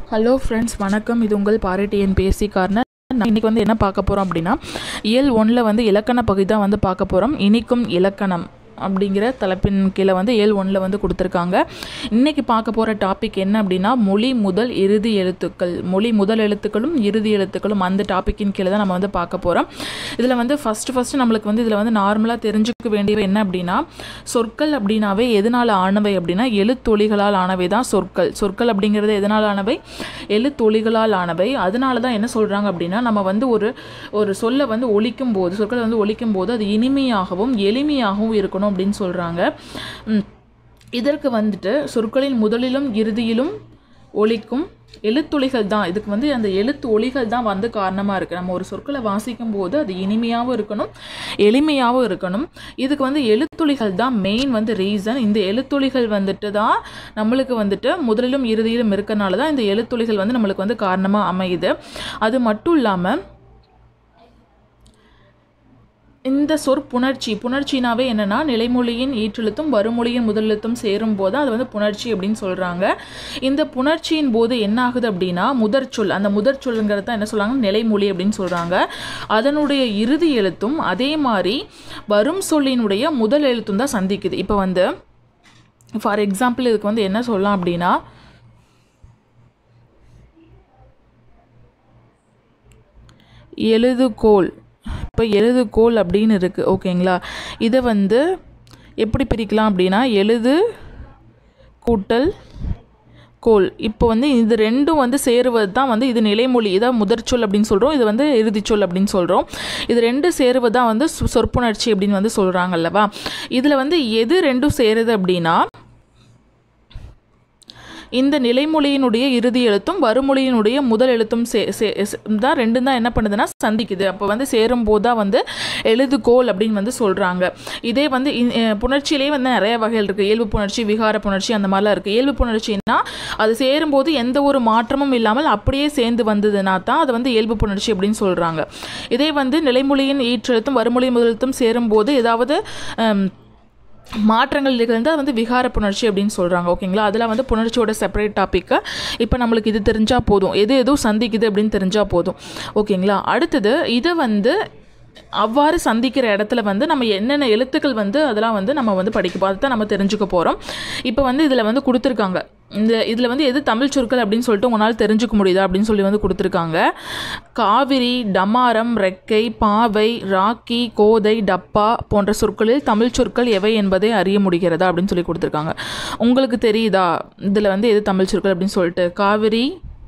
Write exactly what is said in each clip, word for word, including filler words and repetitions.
Hello friends, வணக்கம். இது உங்கள் பாரி டிஎன்பிஎஸ்சி கார்னர். இன்றைக்கி வந்து என்ன பார்க்க போகிறோம் அப்படின்னா, இயல் ஒன்றில் வந்து இலக்கண பகுதி தான் வந்து பார்க்க போகிறோம். இனிக்கும் இலக்கணம் அப்படிங்கிற தலைப்பின் கீழே வந்து ஏழு ஒன்றில் வந்து கொடுத்துருக்காங்க. இன்றைக்கி பார்க்க போகிற டாபிக் என்ன அப்படின்னா, மொழி முதல் இறுதி எழுத்துக்கள். மொழி முதல் எழுத்துக்களும் இறுதி எழுத்துக்களும் அந்த டாப்பிக்கின் கீழே தான் நம்ம வந்து பார்க்க போகிறோம். இதில் வந்து ஃபஸ்ட்டு ஃபஸ்ட்டு நம்மளுக்கு வந்து இதில் வந்து நார்மலாக தெரிஞ்சுக்க வேண்டியவை என்ன அப்படின்னா, சொற்கள் அப்படின்னாவே எதனால் ஆனவை அப்படின்னா எழுத்தொலிகளால் ஆனவை தான் சொற்கள். சொற்கள் அப்படிங்கிறது எதனால் ஆனவை? எழுத்தொலிகளால் ஆனவை. அதனால தான் என்ன சொல்கிறாங்க அப்படின்னா, நம்ம வந்து ஒரு ஒரு சொல்லை வந்து ஒலிக்கும் போது, சொற்களை வந்து ஒலிக்கும் போது அது இனிமையாகவும் எளிமையாகவும் இருக்கணும் அப்படின்னு சொல்கிறாங்க. இதற்கு வந்துட்டு சொற்களின் முதலிலும் இறுதியிலும் ஒலிக்கும் எழுத்தொலிகள் தான். இதுக்கு வந்து அந்த எழுத்து ஒலிகள் தான் வந்து காரணமாக இருக்குது. நம்ம ஒரு சொற்களை வாசிக்கும் போது அது இனிமையாகவும் இருக்கணும், எளிமையாகவும் இருக்கணும். இதுக்கு வந்து எழுத்தொலிகள் தான் மெயின் வந்து ரீசன். இந்த எழுத்தொலிகள் வந்துட்டு தான் நம்மளுக்கு வந்துட்டு முதலிலும் இறுதியிலும் இருக்கனால தான் இந்த எழுத்தொலிகள் வந்து நம்மளுக்கு வந்து காரணமாக அமையுது. அது மட்டும் இல்லாமல் இந்த சொற்புணர்ச்சி, புணர்ச்சினாவே என்னென்னா, நிலைமொழியின் ஈற்றெழுத்தும் வருமொழியின் முதலெழுத்தும் சேரும் போது அது வந்து புணர்ச்சி அப்படின்னு சொல்கிறாங்க. இந்த புணர்ச்சியின் போது என்ன ஆகுது அப்படின்னா, முதற்சொல், அந்த முதற்சொல்லுங்கிறது தான் என்ன சொல்கிறாங்க, நிலைமொழி அப்படின்னு சொல்கிறாங்க. அதனுடைய இறுதி எழுத்தும் அதே மாதிரி வரும் சொல்லினுடைய முதல் எழுத்தும் தான் சந்திக்குது. இப்போ வந்து ஃபார் எக்ஸாம்பிள் இதுக்கு வந்து என்ன சொல்லலாம் அப்படின்னா, எழுதுகோல். இப்போ எழுதுகோல் அப்படின்னு இருக்குது, ஓகேங்களா? இதை வந்து எப்படி பிரிக்கலாம் அப்படின்னா, எழுது கூட்டல் கோல். இப்போ வந்து இது ரெண்டும் வந்து சேருவது தான் வந்து இது நிலைமொழி. இதான் முதற்சொல் அப்படின்னு சொல்கிறோம், இது வந்து இறுதிச்சொல் அப்படின்னு சொல்கிறோம். இது ரெண்டு சேருவது தான் வந்து சொற்புணர்ச்சி அப்படின்னு வந்து சொல்கிறாங்க அல்லவா? இதில் வந்து எது ரெண்டும் சேருது அப்படின்னா, இந்த நிலைமொழியினுடைய இறுதி எழுத்தும் வருமொழியினுடைய முதல் எழுத்தும் சே சே தான் ரெண்டும் தான் என்ன பண்ணுதுன்னா சந்திக்குது. அப்போ வந்து சேரும்போது தான் வந்து எழுதுகோல் அப்படின்னு வந்து சொல்கிறாங்க. இதே வந்து புணர்ச்சியிலே வந்து நிறைய வகைகள் இருக்குது. இயல்பு புணர்ச்சி, விகார புணர்ச்சி, அந்த மாதிரிலாம் இருக்குது. இயல்பு புணர்ச்சின்னா அது சேரும்போது எந்த ஒரு மாற்றமும் இல்லாமல் அப்படியே சேர்ந்து வந்ததுன்னா தான் அது வந்து இயல்பு புணர்ச்சி அப்படின்னு சொல்கிறாங்க. இதே வந்து நிலைமொழியின் ஈற்றெழுத்தும் வருமொழியின் முதலெழுத்தும் சேரும்போது ஏதாவது மாற்றங்கள் இருக்கிறது அது வந்து விகார புணர்ச்சி அப்படின்னு சொல்கிறாங்க, ஓகேங்களா? அதில் வந்து புணர்ச்சியோட செப்பரேட் டாப்பிக்கு. இப்போ நம்மளுக்கு இது தெரிஞ்சால் போதும், எது எதுவும் சந்திக்குது அப்படின்னு தெரிஞ்சால் போதும், ஓகேங்களா? அடுத்தது இதை வந்து அவ்வாறு சந்திக்கிற இடத்துல வந்து நம்ம என்னென்ன எழுத்துக்கள் வந்து அதெல்லாம் வந்து நம்ம வந்து படிக்க அதை தான் நம்ம தெரிஞ்சுக்க போகிறோம். இப்போ வந்து இதில் வந்து கொடுத்துருக்காங்க, இந்த இதில் வந்து எது தமிழ் சொற்கள் அப்படின்னு சொல்லிட்டு உங்களால் தெரிஞ்சுக்க முடியுதா அப்படின்னு சொல்லி வந்து கொடுத்துருக்காங்க. காவிரி, டமாரம், ரெக்கை, பாவை, ராக்கி, கோதை, டப்பா போன்ற சொற்களில் தமிழ் சொற்கள் எவை என்பதை அறிய முடிகிறதா அப்படின்னு சொல்லி கொடுத்துருக்காங்க. உங்களுக்கு தெரியுதா இதில் வந்து எது தமிழ் சொற்கள் அப்படின்னு சொல்லிட்டு? காவிரி,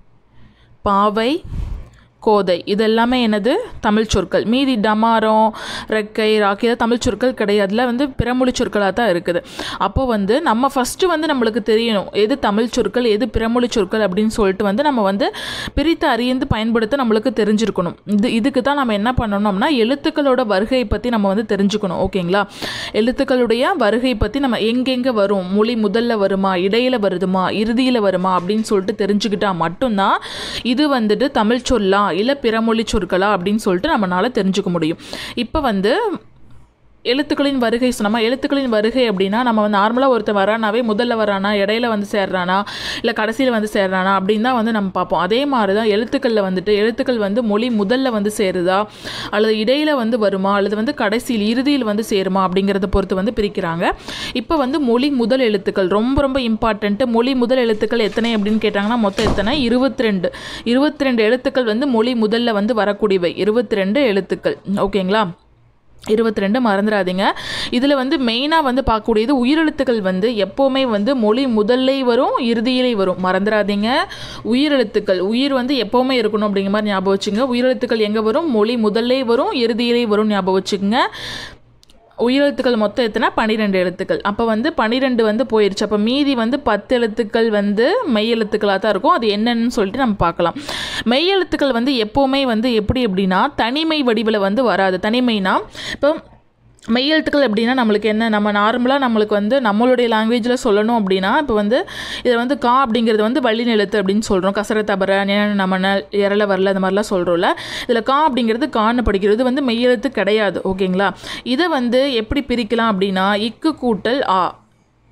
பாவை, கோதை இதெல்லாமே என்னது தமிழ் சொற்கள். மீதி டமாரம், ரெக்கை, ராக்கி தமிழ் சொற்கள் கிடையாது, அதில் வந்து பிறமொழி சொற்களாக தான் இருக்குது. அப்போ வந்து நம்ம ஃபஸ்ட்டு வந்து நம்மளுக்கு தெரியணும் எது தமிழ் சொற்கள் எது பிறமொழி சொற்கள் அப்படின்னு சொல்லிட்டு வந்து நம்ம வந்து பிரித்து அறிந்து பயன்படுத்த நம்மளுக்கு தெரிஞ்சிருக்கணும். இது இதுக்கு தான் நம்ம என்ன பண்ணணும்னா எழுத்துக்களோட வருகையை பற்றி நம்ம வந்து தெரிஞ்சுக்கணும், ஓகேங்களா? எழுத்துக்களுடைய வருகை பற்றி நம்ம எங்கெங்கே வரும், மொழி முதல்ல வருமா, இடையில் வருதுமா, இறுதியில் வருமா அப்படின்னு சொல்லிட்டு தெரிஞ்சுக்கிட்டால் மட்டும்தான் இது வந்துட்டு தமிழ் சொல்லா இல்லை பிறமொழி சொற்களா அப்படின்னு சொல்லிட்டு நம்மளால தெரிஞ்சுக்க முடியும். இப்போ வந்து எழுத்துக்களின் வருகை சொன்னோமா, எழுத்துக்களின் வருகை அப்படின்னா நம்ம வந்து நார்மலாக ஒருத்தர் வரானாவே முதல்ல வரானா, இடையில வந்து சேர்றானா, இல்லை கடைசியில் வந்து சேர்றானா அப்படின்னு தான் வந்து நம்ம பார்ப்போம். அதே மாதிரி தான் எழுத்துக்களில் வந்துட்டு எழுத்துக்கள் வந்து மொழி முதல்ல வந்து சேருதா, அல்லது இடையில வந்து வருமா, அல்லது வந்து கடைசியில் இறுதியில் வந்து சேருமா அப்படிங்கிறத பொறுத்து வந்து பிரிக்கிறாங்க. இப்போ வந்து மொழி முதல் எழுத்துக்கள் ரொம்ப ரொம்ப இம்பார்ட்டண்ட்டு. மொழி முதல் எழுத்துக்கள் எத்தனை அப்படின்னு கேட்டாங்கன்னா மொத்தம் எத்தனை? இருபத்தி ரெண்டு இருபத்தி ரெண்டு எழுத்துக்கள் வந்து மொழி முதல்ல வந்து வரக்கூடியவை. இருபத்தி ரெண்டு எழுத்துக்கள், ஓகேங்களா? இருபத்தி ரெண்டு மறந்துடாதீங்க. இதில் வந்து மெயினாக வந்து பார்க்கக்கூடியது உயிரெழுத்துக்கள் வந்து எப்போவுமே வந்து மொழி முதல்லே வரும், இறுதியிலே வரும், மறந்துடாதீங்க. உயிரெழுத்துக்கள் உயிர் வந்து எப்போவுமே இருக்கணும் அப்படிங்கிற மாதிரி ஞாபகம் வச்சுங்க. உயிரெழுத்துக்கள் எங்கே வரும்? மொழி முதல்லே வரும், இறுதியிலே வரும், ஞாபகம் வச்சுக்கோங்க. உயிரெழுத்துக்கள் மொத்தம் எத்தனை? பன்னிரெண்டு எழுத்துக்கள். அப்போ வந்து பன்னிரெண்டு வந்து போயிடுச்சு. அப்போ மீதி வந்து பத்து எழுத்துக்கள் வந்து மெய் எழுத்துக்களாக தான் இருக்கும். அது என்னன்னு சொல்லிட்டு நம்ம பார்க்கலாம். மெய் எழுத்துக்கள் வந்து எப்போவுமே வந்து எப்படி அப்படின்னா தனிமை வடிவில் வந்து வராது. தனிமைனா இப்போ மெய்யெழுத்துக்கள் எப்படின்னா நம்மளுக்கு என்ன, நம்ம நார்மலாக நம்மளுக்கு வந்து நம்மளுடைய லாங்குவேஜில் சொல்லணும் அப்படின்னா இப்போ வந்து இதில் வந்து கா அப்படிங்கிறது வந்து வள்ளின எழுத்து அப்படின்னு சொல்கிறோம். கசர தபர நமன எரல வரல அந்த மாதிரிலாம் சொல்கிறோம்ல. இதில் கா அப்படிங்கிறது கான்னு படிக்கிறது வந்து மெய்யெழுத்து கிடையாது, ஓகேங்களா? இதை வந்து எப்படி பிரிக்கலாம் அப்படின்னா இக்கு கூட்டல் ஆ,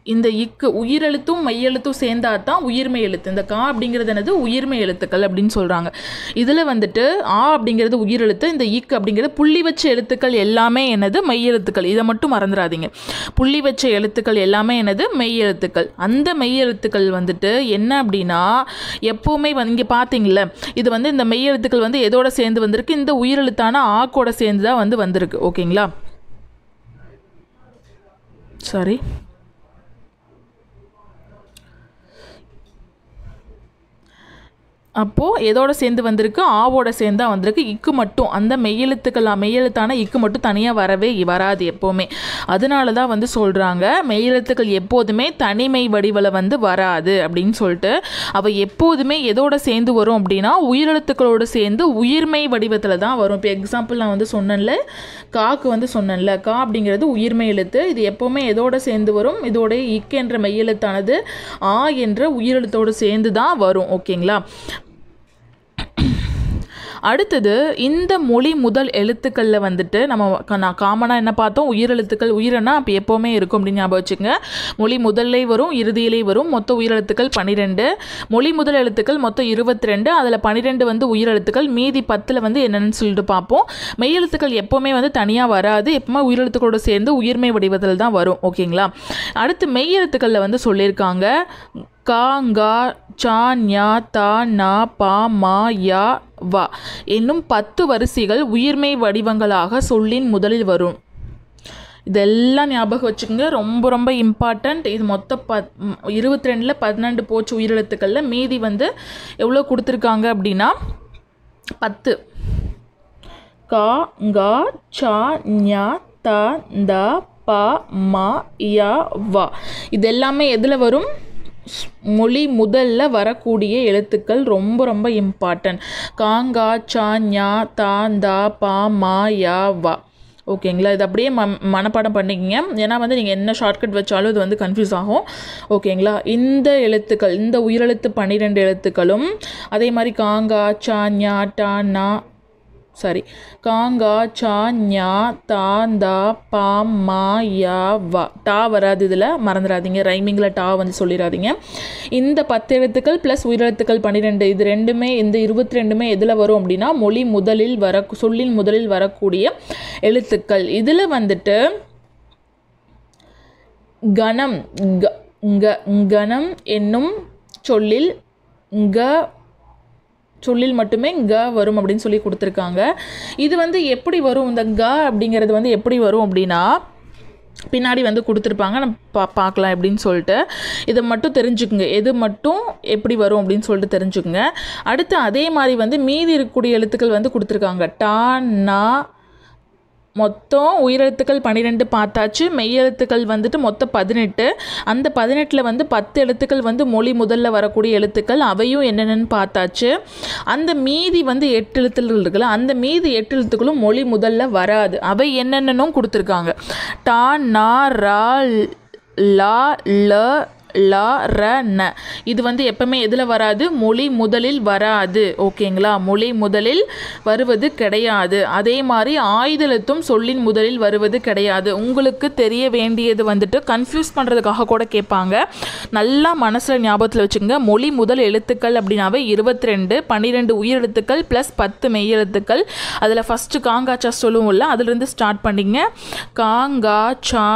இந்த இக்கு உயிரெழுத்தும் மெய்யெழுத்தும் சேர்ந்தா தான் உயிர்மை எழுத்து. இந்த கா அப்படிங்கிறது என்னது உயிர்மை எழுத்துக்கள் அப்படின்னு சொல்கிறாங்க. இதில் வந்துட்டு ஆ அப்படிங்கிறது உயிரெழுத்து, இந்த இக்கு அப்படிங்கிறது புள்ளி வச்ச எழுத்துக்கள் எல்லாமே என்னது மெய்யெழுத்துக்கள். இதை மட்டும் மறந்துடாதீங்க. புள்ளி வச்ச எழுத்துக்கள் எல்லாமே என்னது மெய்யெழுத்துக்கள். அந்த மெய்யெழுத்துக்கள் வந்துட்டு என்ன அப்படின்னா எப்போவுமே வந்து இங்கே பார்த்தீங்கள இது வந்து இந்த மெய்யெழுத்துக்கள் வந்து எதோட சேர்ந்து வந்திருக்கு, இந்த உயிரெழுத்தான ஆக்கோட சேர்ந்து தான் வந்து வந்திருக்கு. ஓகேங்களா, சாரி. அப்போது எதோட சேர்ந்து வந்திருக்கு, ஆவோட சேர்ந்தா வந்திருக்கு. இக்கு மட்டும் அந்த மெய்யெழுத்துக்கள் மெய்யெழுத்தான இக்கு மட்டும் தனியாக வரவே வராது எப்போவுமே. அதனால தான் வந்து சொல்கிறாங்க மெய்யெழுத்துக்கள் எப்போதுமே தனிமை வடிவில் வந்து வராது அப்படின்னு சொல்லிட்டு. அவள் எப்போதுமே எதோட சேர்ந்து வரும் அப்படின்னா உயிரெழுத்துக்களோடு சேர்ந்து உயிர்மை வடிவத்தில் தான் வரும். இப்போ எக்ஸாம்பிள் நான் வந்து சொன்னேன்ல, காக்கு வந்து சொன்னேன்ல, கா அப்படிங்கிறது உயிர்மை எழுத்து. இது எப்போவுமே எதோட சேர்ந்து வரும், இதோடைய இக்கு என்ற மெய்யெழுத்தானது ஆ என்ற உயிரெழுத்தோடு சேர்ந்து தான் வரும். ஓகேங்களா. அடுத்தது இந்த மொழி முதல் எழுத்துக்களில் வந்துட்டு நம்ம நான் காமனாக என்ன பார்த்தோம், உயிரெழுத்துக்கள். உயிரெனா அப்போ எப்போவுமே இருக்கும் அப்படின்னு ஞாபகம் வச்சுங்க. மொழி முதல்லே வரும், இறுதியிலே வரும். மொத்த உயிரெழுத்துக்கள் பன்னிரெண்டு. மொழி முதல் எழுத்துக்கள் மொத்தம் இருபத்தி ரெண்டு. அதில் பன்னிரெண்டு வந்து உயிரெழுத்துக்கள், மீதி பத்தில் வந்து என்னென்னு சொல்லிட்டு பார்ப்போம். மெய்யெழுத்துக்கள் எப்போவுமே வந்து தனியாக வராது, எப்பவுமே உயிரெழுத்துக்களோடு சேர்ந்து உயிர்மை வடிவத்தில் தான் வரும். ஓகேங்களா. அடுத்து மெய்யெழுத்துக்களில் வந்து சொல்லியிருக்காங்க கா ngா சா ஞா தா நா பா மா யா வா என்னும் பத்து வரிசைகள் உயிர்மை வடிவங்களாக சொல்லின் முதலில் வரும். இதெல்லாம் ஞாபகம் வச்சுக்கோங்க, ரொம்ப ரொம்ப இம்பார்ட்டண்ட். இது மொத்தம் பத் இருபத்தி ரெண்டில் பன்னெண்டு போச்சு உயிரெழுத்துக்களில். மீதி வந்து எவ்வளோ கொடுத்துருக்காங்க அப்படின்னா பத்து. கா ngா சா ஞா தா தா பா மா யா வா இது எல்லாமே எதில் வரும், மொழி முதல்ல வரக்கூடிய எழுத்துக்கள். ரொம்ப ரொம்ப இம்பார்ட்டன்ட். காங்கா சா ஞா தா தா பா மா யா வா. ஓகேங்களா. இது அப்படியே ம மனப்பாடம் பண்ணிக்கிங்க. ஏன்னா வந்து நீங்கள் என்ன ஷார்ட்கட் வச்சாலும் இது வந்து கன்ஃபியூஸ் ஆகும். ஓகேங்களா. இந்த எழுத்துக்கள், இந்த உயிரெழுத்து பன்னிரெண்டு எழுத்துக்களும் அதே மாதிரி காங்கா சா ஞா டா நா சாரி காங்கா சா ஞா தா தா பா மா யா வா. டா வராது இதில், மறந்துடாதீங்க. ரைமிங்கில் டா வந்து சொல்லிடாதீங்க. இந்த பத்து எழுத்துக்கள் ப்ளஸ் உயிரெழுத்துக்கள் பன்னிரெண்டு, இது ரெண்டுமே இந்த இருபத்தி ரெண்டுமே எதில் வரும் அப்படின்னா மொழி முதலில் வர சொல்லின் முதலில் வரக்கூடிய எழுத்துக்கள். இதில் வந்துட்டு கணம் கணம் என்னும் சொல்லில் க சொல்லில் மட்டுமே க வரும் அப்படின்னு சொல்லி கொடுத்துருக்காங்க. இது வந்து எப்படி வரும், இந்த க அப்படிங்கிறது வந்து எப்படி வரும் அப்படின்னா பின்னாடி வந்து கொடுத்துருப்பாங்க, நம்ம பா பார்க்கலாம் எப்படின்னு சொல்லிட்டு. இதை மட்டும் தெரிஞ்சுக்குங்க, எது மட்டும் எப்படி வரும் அப்படின்னு சொல்லிட்டு தெரிஞ்சுக்குங்க. அடுத்து அதே மாதிரி வந்து மீதி இருக்கக்கூடிய எழுத்துக்கள் வந்து கொடுத்துருக்காங்க. டா நா மொத்தம் உயிரெழுத்துக்கள் பன்னிரெண்டு பார்த்தாச்சு. மெய்யெழுத்துக்கள் வந்துட்டு மொத்தம் பதினெட்டு. அந்த பதினெட்டில் வந்து பத்து எழுத்துக்கள் வந்து மொழி முதல்ல வரக்கூடிய எழுத்துக்கள், அவையும் என்னென்னு பார்த்தாச்சு. அந்த மீதி வந்து எட்டு எழுத்துக்கள் இருக்குல்ல, அந்த மீதி எட்டு எழுத்துக்களும் மொழி முதல்ல வராது. அவை என்னென்னும் கொடுத்துருக்காங்க. டா நா ரா லா ல லா ர ந இது வந்து எப்பவுமே எதில் வராது, மொழி முதலில் வராது. ஓகேங்களா. மொழி முதலில் வருவது கிடையாது. அதே மாதிரி ஆயுதெழுத்தும் சொல்லின் முதலில் வருவது கிடையாது. உங்களுக்கு தெரிய வேண்டியது வந்துட்டு கன்ஃபியூஸ் பண்ணுறதுக்காக கூட கேட்பாங்க, நல்லா மனசில் ஞாபகத்தில் வச்சுங்க. மொழி முதல் எழுத்துக்கள் அப்படின்னாவே இருபத்தி ரெண்டு, பன்னிரெண்டு உயிரெழுத்துக்கள் ப்ளஸ் பத்து மெய்யெழுத்துக்கள். அதில் ஃபஸ்ட்டு காங்காச்சா சொல்லுவோம்ல, அதிலிருந்து ஸ்டார்ட் பண்ணிங்க. காங்கா சா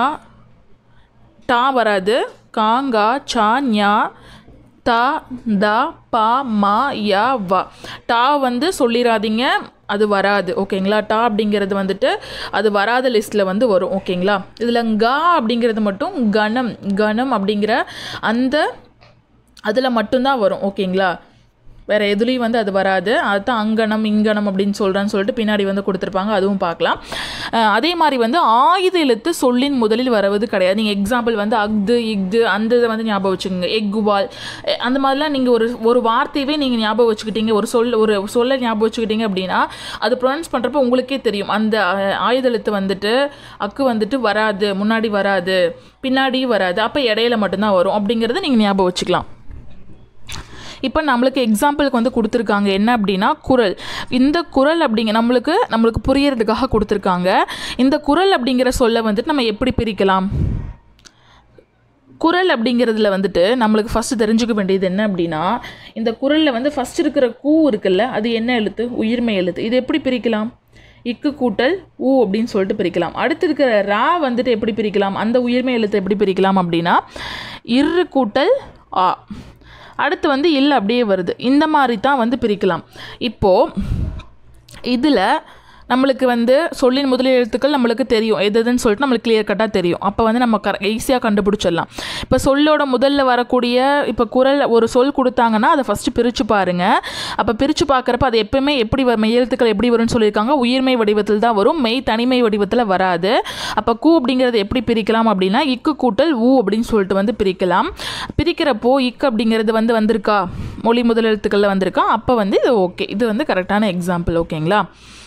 டா வராது, காங்கா சா ஞா தா தா பா மா யா வா. டா வந்து சொல்லிடாதீங்க, அது வராது. ஓகேங்களா. டா அப்படிங்கிறது வந்துட்டு அது வராத லிஸ்ட்டில் வந்து வரும். ஓகேங்களா. இதில் கா அப்படிங்கிறது மட்டும் கணம் கணம் அப்படிங்கிற அந்த அதில் மட்டும்தான் வரும். ஓகேங்களா. வேறு எதுலேயும் வந்து அது வராது. அதுதான் அங்கனம் இங்கனம் அப்படின்னு சொல்கிறான்னு சொல்லிட்டு பின்னாடி வந்து கொடுத்துருப்பாங்க, அதுவும் பார்க்கலாம். அதே மாதிரி வந்து ஆயுத எழுத்து சொல்லின் முதலில் வருவது கிடையாது. நீங்கள் எக்ஸாம்பிள் வந்து அக்து இக்து அந்த இதை வந்து ஞாபகம் வச்சுக்கோங்க. எக்குவால் அந்த மாதிரிலாம் நீங்கள் ஒரு ஒரு வார்த்தையவே நீங்கள் ஞாபகம் வச்சுக்கிட்டீங்க, ஒரு சொல் ஒரு சொல்லை ஞாபகம் வச்சுக்கிட்டீங்க அப்படின்னா அது ப்ரொனவுன்ஸ் பண்ணுறப்ப உங்களுக்கே தெரியும் அந்த ஆயுத எழுத்து வந்துட்டு அக்கு வந்துட்டு வராது, முன்னாடி வராது, பின்னாடியும் வராது, அப்போ இடையில மட்டும்தான் வரும் அப்படிங்கிறத நீங்கள் ஞாபகம் வச்சுக்கலாம். இப்போ நம்மளுக்கு எக்ஸாம்பிளுக்கு வந்து கொடுத்துருக்காங்க என்ன அப்படின்னா குறள். இந்த குறள் அப்படிங்க நம்மளுக்கு நம்மளுக்கு புரியறதுக்காக கொடுத்துருக்காங்க. இந்த குறள் அப்படிங்கிற சொல்ல வந்துட்டு நம்ம எப்படி பிரிக்கலாம், குறள் அப்படிங்கிறதுல வந்துட்டு நம்மளுக்கு ஃபஸ்ட்டு தெரிஞ்சுக்க வேண்டியது என்ன அப்படின்னா, இந்த குறளில் வந்து ஃபஸ்ட் இருக்கிற கூ இருக்குல்ல, அது என்ன எழுத்து? உயிர்மை எழுத்து. இது எப்படி பிரிக்கலாம்? இக்கு கூட்டல் ஊ அப்படின்னு சொல்லிட்டு பிரிக்கலாம். அடுத்து இருக்கிற ரா வந்துட்டு எப்படி பிரிக்கலாம்? அந்த உயிர்மை எழுத்து எப்படி பிரிக்கலாம் அப்படின்னா, இரு கூட்டல் ஆ. அடுத்து வந்து இல்லை அப்படியே வருது. இந்த மாதிரி தான் வந்து பிரிக்கலாம். இப்போது இதில் நம்மளுக்கு வந்து சொல்லின் முதல் எழுத்துக்கள் நம்மளுக்கு தெரியும் எது எதுன்னு சொல்லிட்டு நம்மளுக்கு கிளியர் கட்டாக தெரியும். அப்போ வந்து நம்ம கர ஈஸியாக கண்டுபிடிச்சிடலாம். இப்போ சொல்லோட முதல்ல வரக்கூடிய இப்போ குறள் ஒரு சொல் கொடுத்தாங்கன்னா அதை ஃபஸ்ட்டு பிரித்து பாருங்கள். அப்போ பிரித்து பார்க்குறப்ப அது எப்பவுமே எப்படி மெய் எழுத்துக்கள் எப்படி வரும்னு சொல்லியிருக்காங்க, உயிர்மை வடிவத்தில் தான் வரும், மெய் தனிமை வடிவத்தில் வராது. அப்போ கூ அப்படிங்கிறது எப்படி பிரிக்கலாம் அப்படின்னா, இக்கு கூட்டல் ஊ அப்படின்னு சொல்லிட்டு வந்து பிரிக்கலாம். பிரிக்கிறப்போ இக்கு அப்படிங்கிறது வந்து வந்திருக்கா, மொழி முதல் எழுத்துக்களில் வந்திருக்கா, அப்போ வந்து இது ஓகே, இது வந்து கரெக்டான எக்ஸாம்பிள். ஓகேங்களா?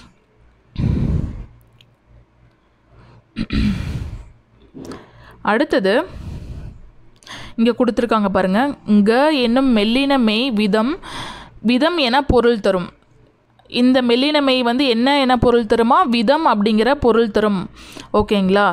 அடுத்தது இங்கே கொடுத்துருக்காங்க பாருங்க. இங்க என்னும் மெல்லின மெய் விதம் விதம் என பொருள் தரும். இந்த மெல்லின மெய் வந்து என்ன என பொருள் தருமா? விதம் அப்படிங்கிற பொருள் தரும். ஓகேங்களா?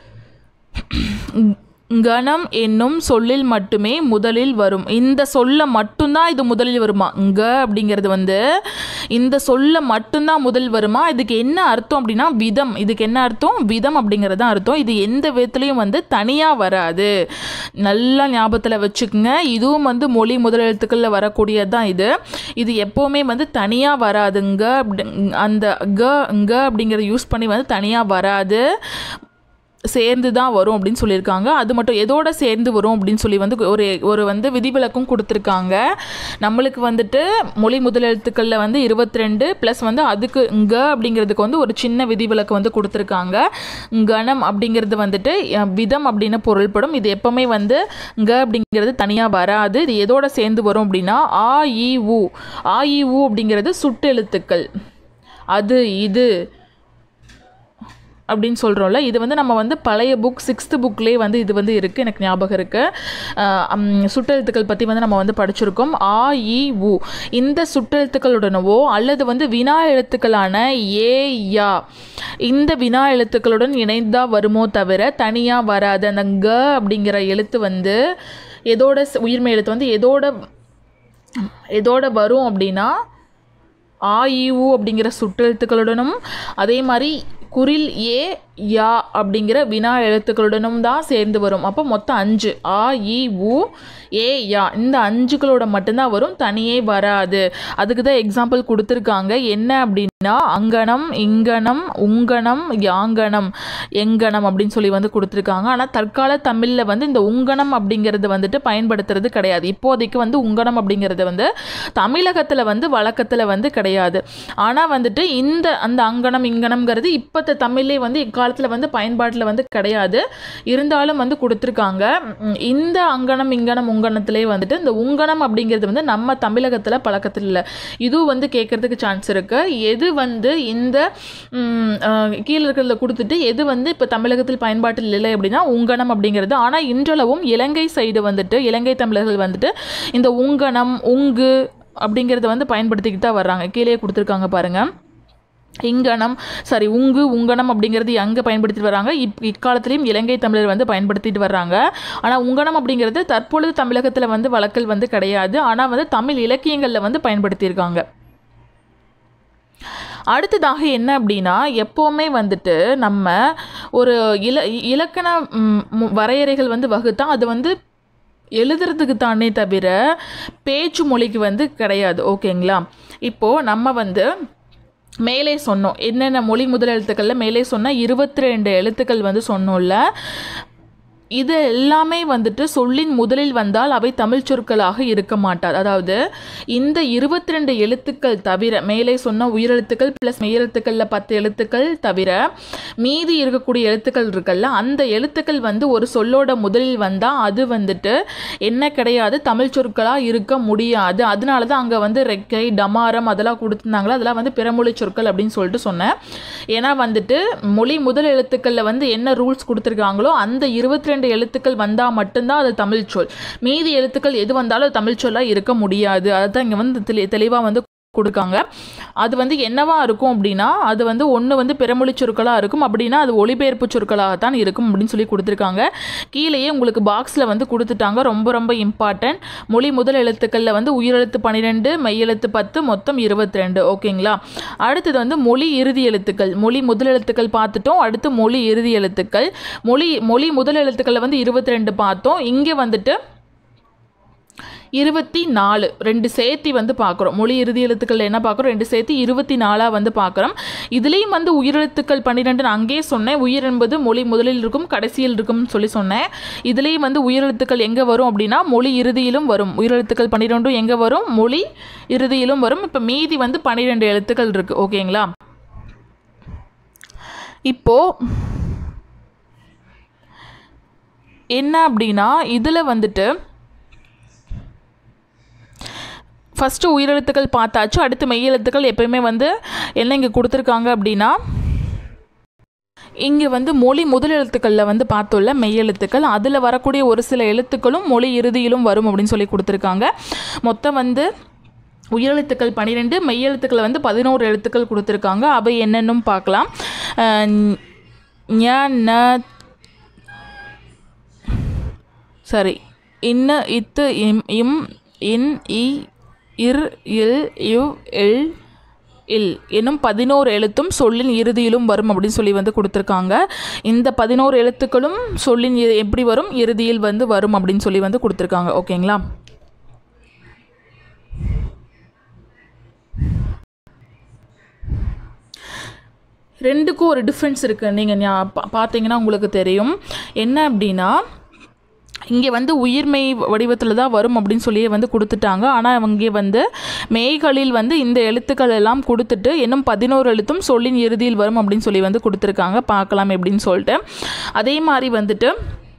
கணம் என்னும் சொல்லில் மட்டுமே முதலில் வரும். இந்த சொல்ல மட்டும்தான் இது முதலில் வருமா? ங்க அப்படிங்கிறது வந்து இந்த சொல்ல மட்டும்தான் முதல் வருமா? இதுக்கு என்ன அர்த்தம் அப்படின்னா விதம். இதுக்கு என்ன அர்த்தம்? விதம் அப்படிங்கிறது தான் அர்த்தம். இது எந்த விதத்துலையும் வந்து தனியாக வராது. நல்லா ஞாபகத்தில் வச்சுக்கோங்க. இதுவும் வந்து மொழி முதல் எழுத்துக்களில் வரக்கூடியது தான். இது இது எப்போவுமே வந்து தனியாக வராதுங்க. அப்படி அந்த க ங்க அப்படிங்கிறத யூஸ் பண்ணி வந்து தனியாக வராது, சேர்ந்து தான் வரும் அப்படின்னு சொல்லியிருக்காங்க. அது மட்டும் எதோட சேர்ந்து வரும் அப்படின்னு சொல்லி வந்து ஒரு ஒரு வந்து விதிவிலக்கும் கொடுத்துருக்காங்க. நம்மளுக்கு வந்துட்டு மொழி முதல் எழுத்துக்களில் வந்து இருபத்தி ரெண்டு ப்ளஸ் வந்து அதுக்கு ங்க அப்படிங்கிறதுக்கு வந்து ஒரு சின்ன விதிவிலக்கு வந்து கொடுத்துருக்காங்க. கணம் அப்படிங்கிறது வந்துட்டு விதம் அப்படின்னு பொருள்படும். இது எப்பவுமே வந்து ங்க அப்படிங்கிறது தனியாக வராது. இது எதோட சேர்ந்து வரும் அப்படின்னா ஆ இ ஊ. ஆ இ ஊ அப்படிங்கிறது சுட்டெழுத்துக்கள். அது இது அப்படின்னு சொல்கிறோம்ல, இது வந்து நம்ம வந்து பழைய புக் சிக்ஸ்த்து புக்லேயே வந்து இது வந்து இருக்குது, எனக்கு ஞாபகம் இருக்குது. சுட்டெழுத்துக்கள் பற்றி வந்து நம்ம வந்து படிச்சிருக்கோம். ஆ இ ஊ இந்த சுட்டெழுத்துக்களுடனவோ அல்லது வந்து வினா எழுத்துக்களான ஏ யா இந்த வினா எழுத்துக்களுடன் இணைந்தால் வருமோ தவிர தனியாக வராது. அந்த க அப்படிங்கிற எழுத்து வந்து எதோட உயிர்மை எழுத்து வந்து எதோட எதோட வரும் அப்படின்னா ஆ இ ஊ அப்படிங்கிற சுட்டெழுத்துக்களுடனும் அதே மாதிரி குறில் ஏ யா அப்படிங்கிற வினா எழுத்துக்களுடனும் தான் சேர்ந்து வரும். அப்போ மொத்தம் அஞ்சு ஆ இ ஊ ஏ யா இந்த அஞ்சுகளோட மட்டும்தான் வரும், தனியே வராது. அதுக்கு தான் எக்ஸாம்பிள் கொடுத்துருக்காங்க. என்ன அப்படின்னா அங்கனம், இங்கனம், உங்கனம், யாங்கனம், எங்கனம் அப்படின்னு சொல்லி வந்து கொடுத்துருக்காங்க. ஆனால் தற்கால தமிழில் வந்து இந்த உங்கனம் அப்படிங்கிறது வந்துட்டு பயன்படுத்துறது கிடையாது. இப்போதைக்கு வந்து உங்கனம் அப்படிங்கிறது வந்து தமிழகத்தில் வந்து வழக்கத்தில் வந்து கிடையாது. ஆனால் வந்துட்டு இந்த அந்த அங்கனம் இங்கனம்ங்கிறது இப்போ தமிழ்லே வந்து இக்காலத்தில் வந்து பயன்பாட்டில் வந்து கிடையாது. இருந்தாலும் வந்து கொடுத்துருக்காங்க. இந்த அங்கனம் இங்கனம் உங்கணத்திலே வந்துட்டு இந்த உங்கணம் அப்படிங்கிறது வந்து நம்ம தமிழகத்தில் பழக்கத்தில் இல்லை. இதுவும் வந்து கேட்கறதுக்கு சான்ஸ் இருக்கு. எது வந்து இந்த கீழே இருக்கிறத கொடுத்துட்டு எது வந்து இப்போ தமிழகத்தில் பயன்பாட்டில் இல்லை அப்படின்னா உங்கணம் அப்படிங்கிறது. ஆனால் இன்றளவும் இலங்கை சைடு வந்துட்டு இலங்கை தமிழர்கள் வந்துட்டு இந்த உங்கணம் உங்கு அப்படிங்கிறத வந்து பயன்படுத்திக்கிட்டு தான் வர்றாங்க. கீழே கொடுத்துருக்காங்க பாருங்கள். இங்கனம் சாரி உங்கு உங்கனம் அப்படிங்கிறது அங்கே பயன்படுத்திட்டு வராங்க. இப் இக்காலத்திலையும் இலங்கை தமிழர் வந்து பயன்படுத்திட்டு வர்றாங்க. ஆனால் உங்கனம் அப்படிங்கிறது தற்பொழுது தமிழகத்தில் வந்து வழக்கல் வந்து கிடையாது. ஆனால் வந்து தமிழ் இலக்கியங்களில் வந்து பயன்படுத்தியிருக்காங்க. அடுத்ததாக என்ன அப்படின்னா எப்போவுமே வந்துட்டு நம்ம ஒரு இல இலக்கண வரையறைகள் வந்து வகுத்தா அது வந்து எழுதுறதுக்கு தானே தவிர பேச்சு மொழிக்கு வந்து கிடையாது. ஓகேங்களா? இப்போது நம்ம வந்து மேலே சொன்னோம் என்னென்ன மொழி முதல் எழுத்துக்களில் மேலே சொன்னால் இருபத்தி ரெண்டு எழுத்துக்கள் வந்து சொன்னோம்ல. இது எல்லாமே வந்துட்டு சொல்லின் முதலில் வந்தால் அவை தமிழ் சொற்களாக இருக்க மாட்டாது. அதாவது இந்த இருபத்தி ரெண்டு எழுத்துக்கள் தவிர மேலே சொன்ன உயிரெழுத்துக்கள் ப்ளஸ் மெய்யெழுத்துக்களில் பத்து எழுத்துக்கள் தவிர மீதி இருக்கக்கூடிய எழுத்துக்கள் இருக்குல்ல, அந்த எழுத்துக்கள் வந்து ஒரு சொல்லோட முதலில் வந்தால் அது வந்துட்டு என்ன கிடையாது, தமிழ் சொற்களாக இருக்க முடியாது. அதனால தான் அங்கே வந்து ரெக்கை டமாரம் அதெல்லாம் கொடுத்துருந்தாங்களா, அதெல்லாம் வந்து பிறமொழி சொற்கள் அப்படின்னு சொல்லிட்டு சொன்னேன். ஏன்னா வந்துட்டு மொழி முதல் எழுத்துக்களில் வந்து என்ன ரூல்ஸ் கொடுத்துருக்காங்களோ அந்த இருபத்தி ரெண்டு எழுத்துக்கள் வந்தால் மட்டும்தான் அது தமிழ் சொல். மீதி எழுத்துக்கள் எது வந்தாலும் தமிழ் சொல்லாக இருக்க முடியாது. அதுதான் இங்கே வந்து தெளிவாக வந்து கொடுக்காங்க. அது வந்து என்னவா இருக்கும் அப்படின்னா அது வந்து ஒன்று வந்து பிறமொழி சொற்களாக இருக்கும், அப்படின்னா அது ஒளிபெயர்ப்பு சொற்களாகத்தான் இருக்கும் அப்படின்னு சொல்லி கொடுத்துருக்காங்க. கீழேயே உங்களுக்கு பாக்ஸில் வந்து கொடுத்துட்டாங்க. ரொம்ப ரொம்ப இம்பார்ட்டன்ட். மொழி முதல் எழுத்துக்களில் வந்து உயிரெழுத்து பன்னிரெண்டு, மெய்யெழுத்து பத்து, மொத்தம் இருபத்தி ரெண்டு. ஓகேங்களா. அடுத்தது வந்து மொழி இறுதி எழுத்துக்கள். மொழி முதல் எழுத்துக்கள் பார்த்துட்டோம். அடுத்து மொழி இறுதி எழுத்துக்கள். மொழி மொழி முதல் எழுத்துக்களில் வந்து இருபத்தி ரெண்டு பார்த்தோம். இங்கே வந்துட்டு இருபத்தி நாலு ரெண்டு சேர்த்தி வந்து பார்க்குறோம். மொழி இறுதி எழுத்துக்கள் என்ன பார்க்குறோம், ரெண்டு சேர்த்தி இருபத்தி நாலாக வந்து பார்க்குறோம். இதுலேயும் வந்து உயிரெழுத்துக்கள் பன்னிரெண்டு நான் அங்கேயே சொன்னேன். உயிர் என்பது மொழி முதலில் இருக்கும் கடைசியில் இருக்கும்னு சொல்லி சொன்னேன். இதுலேயும் வந்து உயிரெழுத்துக்கள் எங்கே வரும் அப்படின்னா மொழி இறுதியிலும் வரும். உயிரெழுத்துக்கள் பன்னிரெண்டும் எங்கே வரும், மொழி இறுதியிலும் வரும். இப்போ மீதி வந்து பன்னிரெண்டு எழுத்துக்கள் இருக்குது. ஓகேங்களா. இப்போது என்ன அப்படின்னா இதில் வந்துட்டு ஃபஸ்ட்டு உயிரெழுத்துக்கள் பார்த்தாச்சு. அடுத்து மெய்யெழுத்துக்கள் எப்பயுமே வந்து என்ன இங்கே கொடுத்துருக்காங்க அப்படின்னா இங்கே வந்து மொழி முதல் எழுத்துக்களில் வந்து பார்த்தோம்ல மெய்யெழுத்துக்கள், அதில் வரக்கூடிய ஒரு சில எழுத்துக்களும் மொழி இறுதியிலும் வரும் அப்படின்னு சொல்லி கொடுத்துருக்காங்க. மொத்தம் வந்து உயிரெழுத்துக்கள் பன்னிரெண்டு, மெய்யெழுத்துக்களை வந்து பதினோரு எழுத்துக்கள் கொடுத்துருக்காங்க. அவை என்னென்னும் பார்க்கலாம். ஞ ந சரி இன்ன இத்து இம் இம் இன் இ இர் இல் இவ் எல் இல் என்னும் பதினோரு எழுத்தும் சொல்லின் இறுதியிலும் வரும் அப்படின்னு சொல்லி வந்து கொடுத்துருக்காங்க. இந்த பதினோரு எழுத்துக்களும் சொல்லின் எப்படி வரும், இறுதியில் வந்து வரும் அப்படின்னு சொல்லி வந்து கொடுத்துருக்காங்க. ஓகேங்களா. ரெண்டுக்கும் ஒரு டிஃப்ரென்ஸ் இருக்குது. நீங்கள் பார்த்தீங்கன்னா உங்களுக்கு தெரியும். என்ன அப்படின்னா இங்கே வந்து உயிர்மெய் வடிவத்தில் தான் வரும் அப்படின்னு சொல்லியே வந்து கொடுத்துட்டாங்க. ஆனால் அவங்க வந்து மெய்களில் வந்து இந்த எழுத்துக்கள் எல்லாம் கொடுத்துட்டு இன்னும் பதினோரு எழுத்தும் சொல்லின் இறுதியில் வரும் அப்படின்னு சொல்லி வந்து கொடுத்துருக்காங்க. பார்க்கலாம் எப்படின்னு சொல்லிட்டு. அதே மாதிரி வந்துட்டு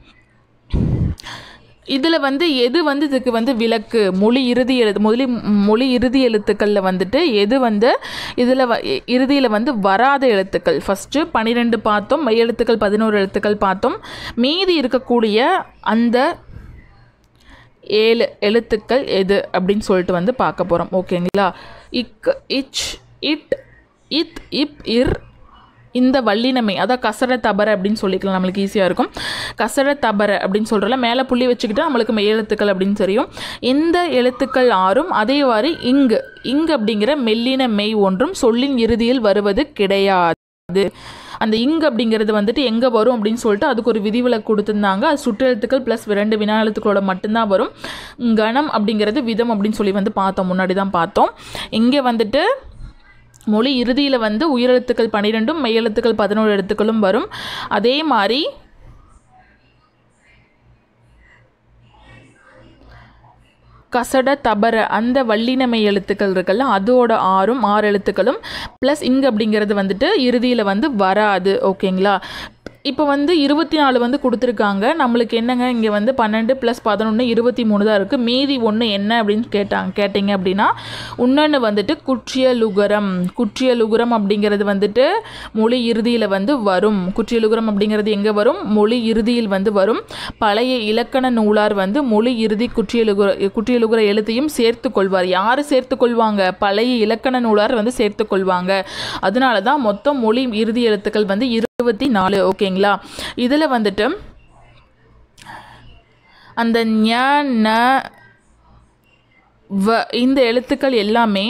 இதில் வந்து எது வந்து இதுக்கு வந்து விலக்கு, மொழி இறுதி எழுத்து மொழி மொழி இறுதி எழுத்துக்களில் வந்துட்டு எது வந்து இதில் வ இறுதியில் வந்து வராத எழுத்துக்கள். ஃபஸ்ட்டு பன்னிரெண்டு பார்த்தோம், மெய்யெழுத்துக்கள் பதினோரு எழுத்துக்கள் பார்த்தோம். மீதி இருக்கக்கூடிய அந்த ஏழு எழுத்துக்கள் எது அப்படின்னு சொல்லிட்டு வந்து பார்க்க போகிறோம். ஓகேங்களா. இக் இச் இட் இத் இப் இர் இந்த வல்லினமை அதான் கசர தபர அப்படின்னு சொல்லிக்கலாம், நம்மளுக்கு ஈஸியாக இருக்கும். கசர தபர அப்படின்னு சொல்கிறல மேலே புள்ளி வச்சுக்கிட்டு நம்மளுக்கு மெய்யெழுத்துக்கள் அப்படின்னு தெரியும். இந்த எழுத்துக்கள் ஆறும் அதே மாதிரி இங்கு இங்கு அப்படிங்கிற மெல்லின மெய் ஒன்றும் சொல்லின் இறுதியில் வருவது கிடையாது. அந்த இங்கு அப்படிங்கிறது வந்துட்டு எங்கே வரும் அப்படின்னு சொல்லிட்டு அதுக்கு ஒரு விதிவிலக்கு கொடுத்துருந்தாங்க. அது சுற்றெழுத்துக்கள் ப்ளஸ் ரெண்டு வினா எழுத்துக்களோட மட்டும்தான் வரும். கணம் அப்படிங்கிறது விதம் அப்படின்னு சொல்லி வந்து பார்த்தோம், முன்னாடி தான் பார்த்தோம். இங்கே வந்துட்டு மொழி இறுதியில் வந்து உயிரெழுத்துக்கள் பன்னிரெண்டும் மெய்யெழுத்துக்கள் பதினோரு எழுத்துக்களும் வரும். அதே மாதிரி கசட தபர அந்த வல்லினமை எழுத்துக்கள் இருக்குல்ல அதோட ஆறும் ஆறு எழுத்துக்களும் ப்ளஸ் இங்கு அப்படிங்கிறது வந்துட்டு இறுதியில் வந்து வராது. ஓகேங்களா. இப்போ வந்து இருபத்தி நாலு வந்து கொடுத்துருக்காங்க. நம்மளுக்கு என்னங்க இங்கே வந்து பன்னெண்டு ப்ளஸ் பதினொன்று இருபத்தி மூணு தான் இருக்குது. மீதி ஒன்று என்ன அப்படின்னு கேட்டாங்க கேட்டிங்க அப்படின்னா இன்னொன்று வந்துட்டு குற்றியலுகரம். குற்றியலுகரம் அப்படிங்கிறது வந்துட்டு மொழி இறுதியில் வந்து வரும். குற்றியலுகரம் அப்படிங்கிறது எங்கே வரும், மொழி இறுதியில் வந்து வரும். பழைய இலக்கண நூலார் வந்து மொழி இறுதி குற்றியலுகுர குற்றியலுகுர எழுத்தையும் சேர்த்து கொள்வார். யார் சேர்த்து கொள்வாங்க, பழைய இலக்கண நூலார் வந்து சேர்த்து கொள்வாங்க. அதனால தான் மொத்தம் மொழி இறுதி எழுத்துக்கள் வந்து இருபத்தி நாலு. ஓகேங்களா. இதில் வந்துட்டு அந்த ஞ ந வ இந்த எழுத்துக்கள் எல்லாமே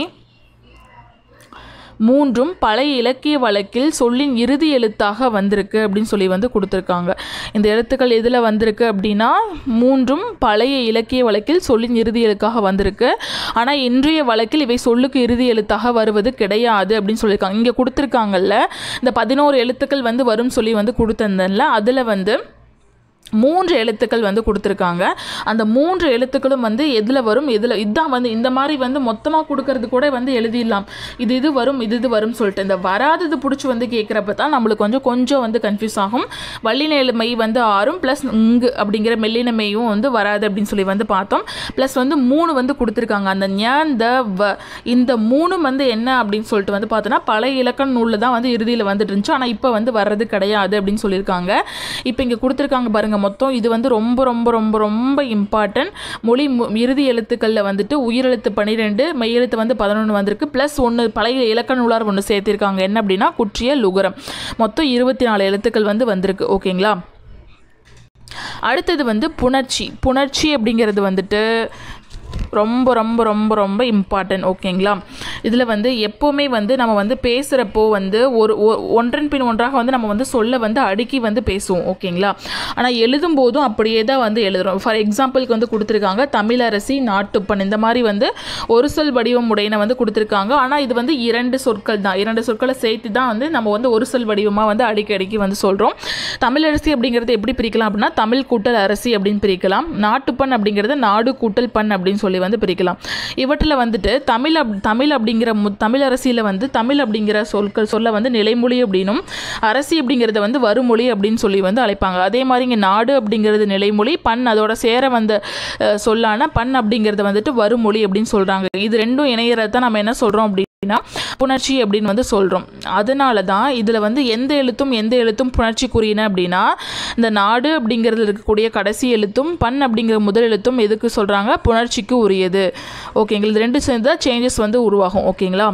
மூன்றும் பழைய இலக்கிய வழக்கில் சொல்லின் இறுதி எழுத்தாக வந்திருக்கு அப்படின்னு சொல்லி வந்து கொடுத்துருக்காங்க. இந்த எழுத்துக்கள் எதில் வந்திருக்கு அப்படின்னா மூன்றும் பழைய இலக்கிய வழக்கில் சொல்லின் இறுதி எழுத்தாக வந்திருக்கு. ஆனால் இன்றைய வழக்கில் இவை சொல்லுக்கு இறுதி எழுத்தாக வருவது கிடையாது அப்படின்னு சொல்லியிருக்காங்க. இங்கே கொடுத்துருக்காங்கல்ல இந்த பதினோரு எழுத்துக்கள் வந்து வரும்னு சொல்லி வந்து கொடுத்துருந்தேன்ல, அதில் வந்து மூன்று எழுத்துக்கள் வந்து கொடுத்துருக்காங்க. அந்த மூன்று எழுத்துக்களும் வந்து எதில் வரும், எதில் இதுதான் வந்து இந்த மாதிரி வந்து மொத்தமாக கொடுக்கறது கூட வந்து எழுதிடலாம். இது இது வரும் இது இது வரும்னு சொல்லிட்டு இந்த வராதது பிடிச்சி வந்து கேட்குறப்ப தான் நம்மளுக்கு கொஞ்சம் கொஞ்சம் வந்து கன்ஃபியூஸ் ஆகும். வல்லின மெய் வந்து ஆறும் ப்ளஸ் இங்கு அப்படிங்கிற மெல்லின மெய்யும் வந்து வராது அப்படின்னு சொல்லி வந்து பார்த்தோம். ப்ளஸ் வந்து மூணு வந்து கொடுத்துருக்காங்க. அந்த ஞ த வ இந்த மூணு வந்து என்ன அப்படின்னு சொல்லிட்டு வந்து பார்த்தோன்னா பழைய இலக்கண நூலில் தான் வந்து இறுதியில் வந்துட்டு இருந்துச்சு. ஆனால் இப்போ வந்து வர்றது கிடையாது அப்படின்னு சொல்லியிருக்காங்க. இப்போ இங்கே கொடுத்துருக்காங்க பாருங்கள் பாருங்கள் மொத்தம் இது வந்து ரொம்ப ரொம்ப ரொம்ப ரொம்ப இம்பார்ட்டன்ட். மொழி இறுதி எழுத்துக்களில் வந்துட்டு உயிரெழுத்து பன்னிரெண்டு, மெய்யெழுத்து வந்து பதினொன்று வந்திருக்கு. ப்ளஸ் ஒன்று பழைய இலக்கண நூலார் ஒன்று சேர்த்திருக்காங்க. என்ன அப்படின்னா குற்றிய லுகரம். மொத்தம் இருபத்தி நாலு எழுத்துக்கள் வந்து வந்திருக்கு. ஓகேங்களா. அடுத்தது வந்து புணர்ச்சி. புணர்ச்சி அப்படிங்கிறது வந்துட்டு ரொம்ப ரொம்ப ரொம்ப ரொம்ப இம்பார்ட்டன்ட். ஓகேங்களா. இதில் வந்து எப்போவுமே வந்து நம்ம வந்து பேசுகிறப்போ வந்து ஒரு ஒன்றன் பின் ஒன்றாக வந்து நம்ம வந்து சொல்ல வந்து அடுக்கி வந்து பேசுவோம். ஓகேங்களா. ஆனால் எழுதும் போதும் அப்படியே தான் வந்து எழுதுகிறோம். ஃபார் எக்ஸாம்பிளுக்கு வந்து கொடுத்துருக்காங்க தமிழரசி, நாட்டுப்பண், இந்த மாதிரி வந்து ஒரு சொல் வடிவம் உடையன வந்து கொடுத்துருக்காங்க. ஆனால் இது வந்து இரண்டு சொற்கள் தான், இரண்டு சொற்களை சேர்த்து தான் வந்து நம்ம வந்து ஒரு சொல் வடிவமாக வந்து அடிக்கி அடிக்கி வந்து சொல்கிறோம். தமிழரசி அப்படிங்கிறது எப்படி பிரிக்கலாம் அப்படின்னா தமிழ் கூட்டல் அரசி அப்படின்னு பிரிக்கலாம். நாட்டுப்பண் அப்படிங்கிறது நாடு கூட்டல் பண் அப்படின்னு சொல்லி வந்து பிரிக்கலாம். இவற்றில் வந்துட்டு தமிழ் அப் தமிழ் அப்படிங்கிற மு தமிழ் அரசியில் வந்து தமிழ் அப்படிங்கிற சொற்கள் சொல்ல வந்து நிலைமொழி அப்படின்னும், அரசி அப்படிங்கிறத வந்து வருமொழி அப்படின்னு சொல்லி வந்து அழைப்பாங்க. அதே மாதிரி இங்கே நாடு அப்படிங்கிறது நிலைமொழி, பண் அதோட சேர வந்த சொல்லான பண் அப்படிங்கிறத வந்துட்டு வருமொழி அப்படின்னு சொல்கிறாங்க. இது ரெண்டும் இணையறத தான் நம்ம என்ன சொல்கிறோம் அப்படின்னா புணர்ச்சி அப்படின்னு வந்து சொல்கிறோம். அதனால தான் இதில் வந்து எந்த எழுத்தும் எந்த எழுத்தும் புணர்ச்சிக்குரியன அப்படின்னா இந்த நாடு அப்படிங்கிறது இருக்கக்கூடிய கடைசி எழுத்தும் பண் அப்படிங்கிற முதல் எழுத்தும் எதுக்கு சொல்கிறாங்க, புணர்ச்சிக்கு உரியது. ஓகேங்களா. இது ரெண்டு சேர்ந்து தான் சேஞ்சஸ் வந்து உருவாகும். ஓகேங்களா.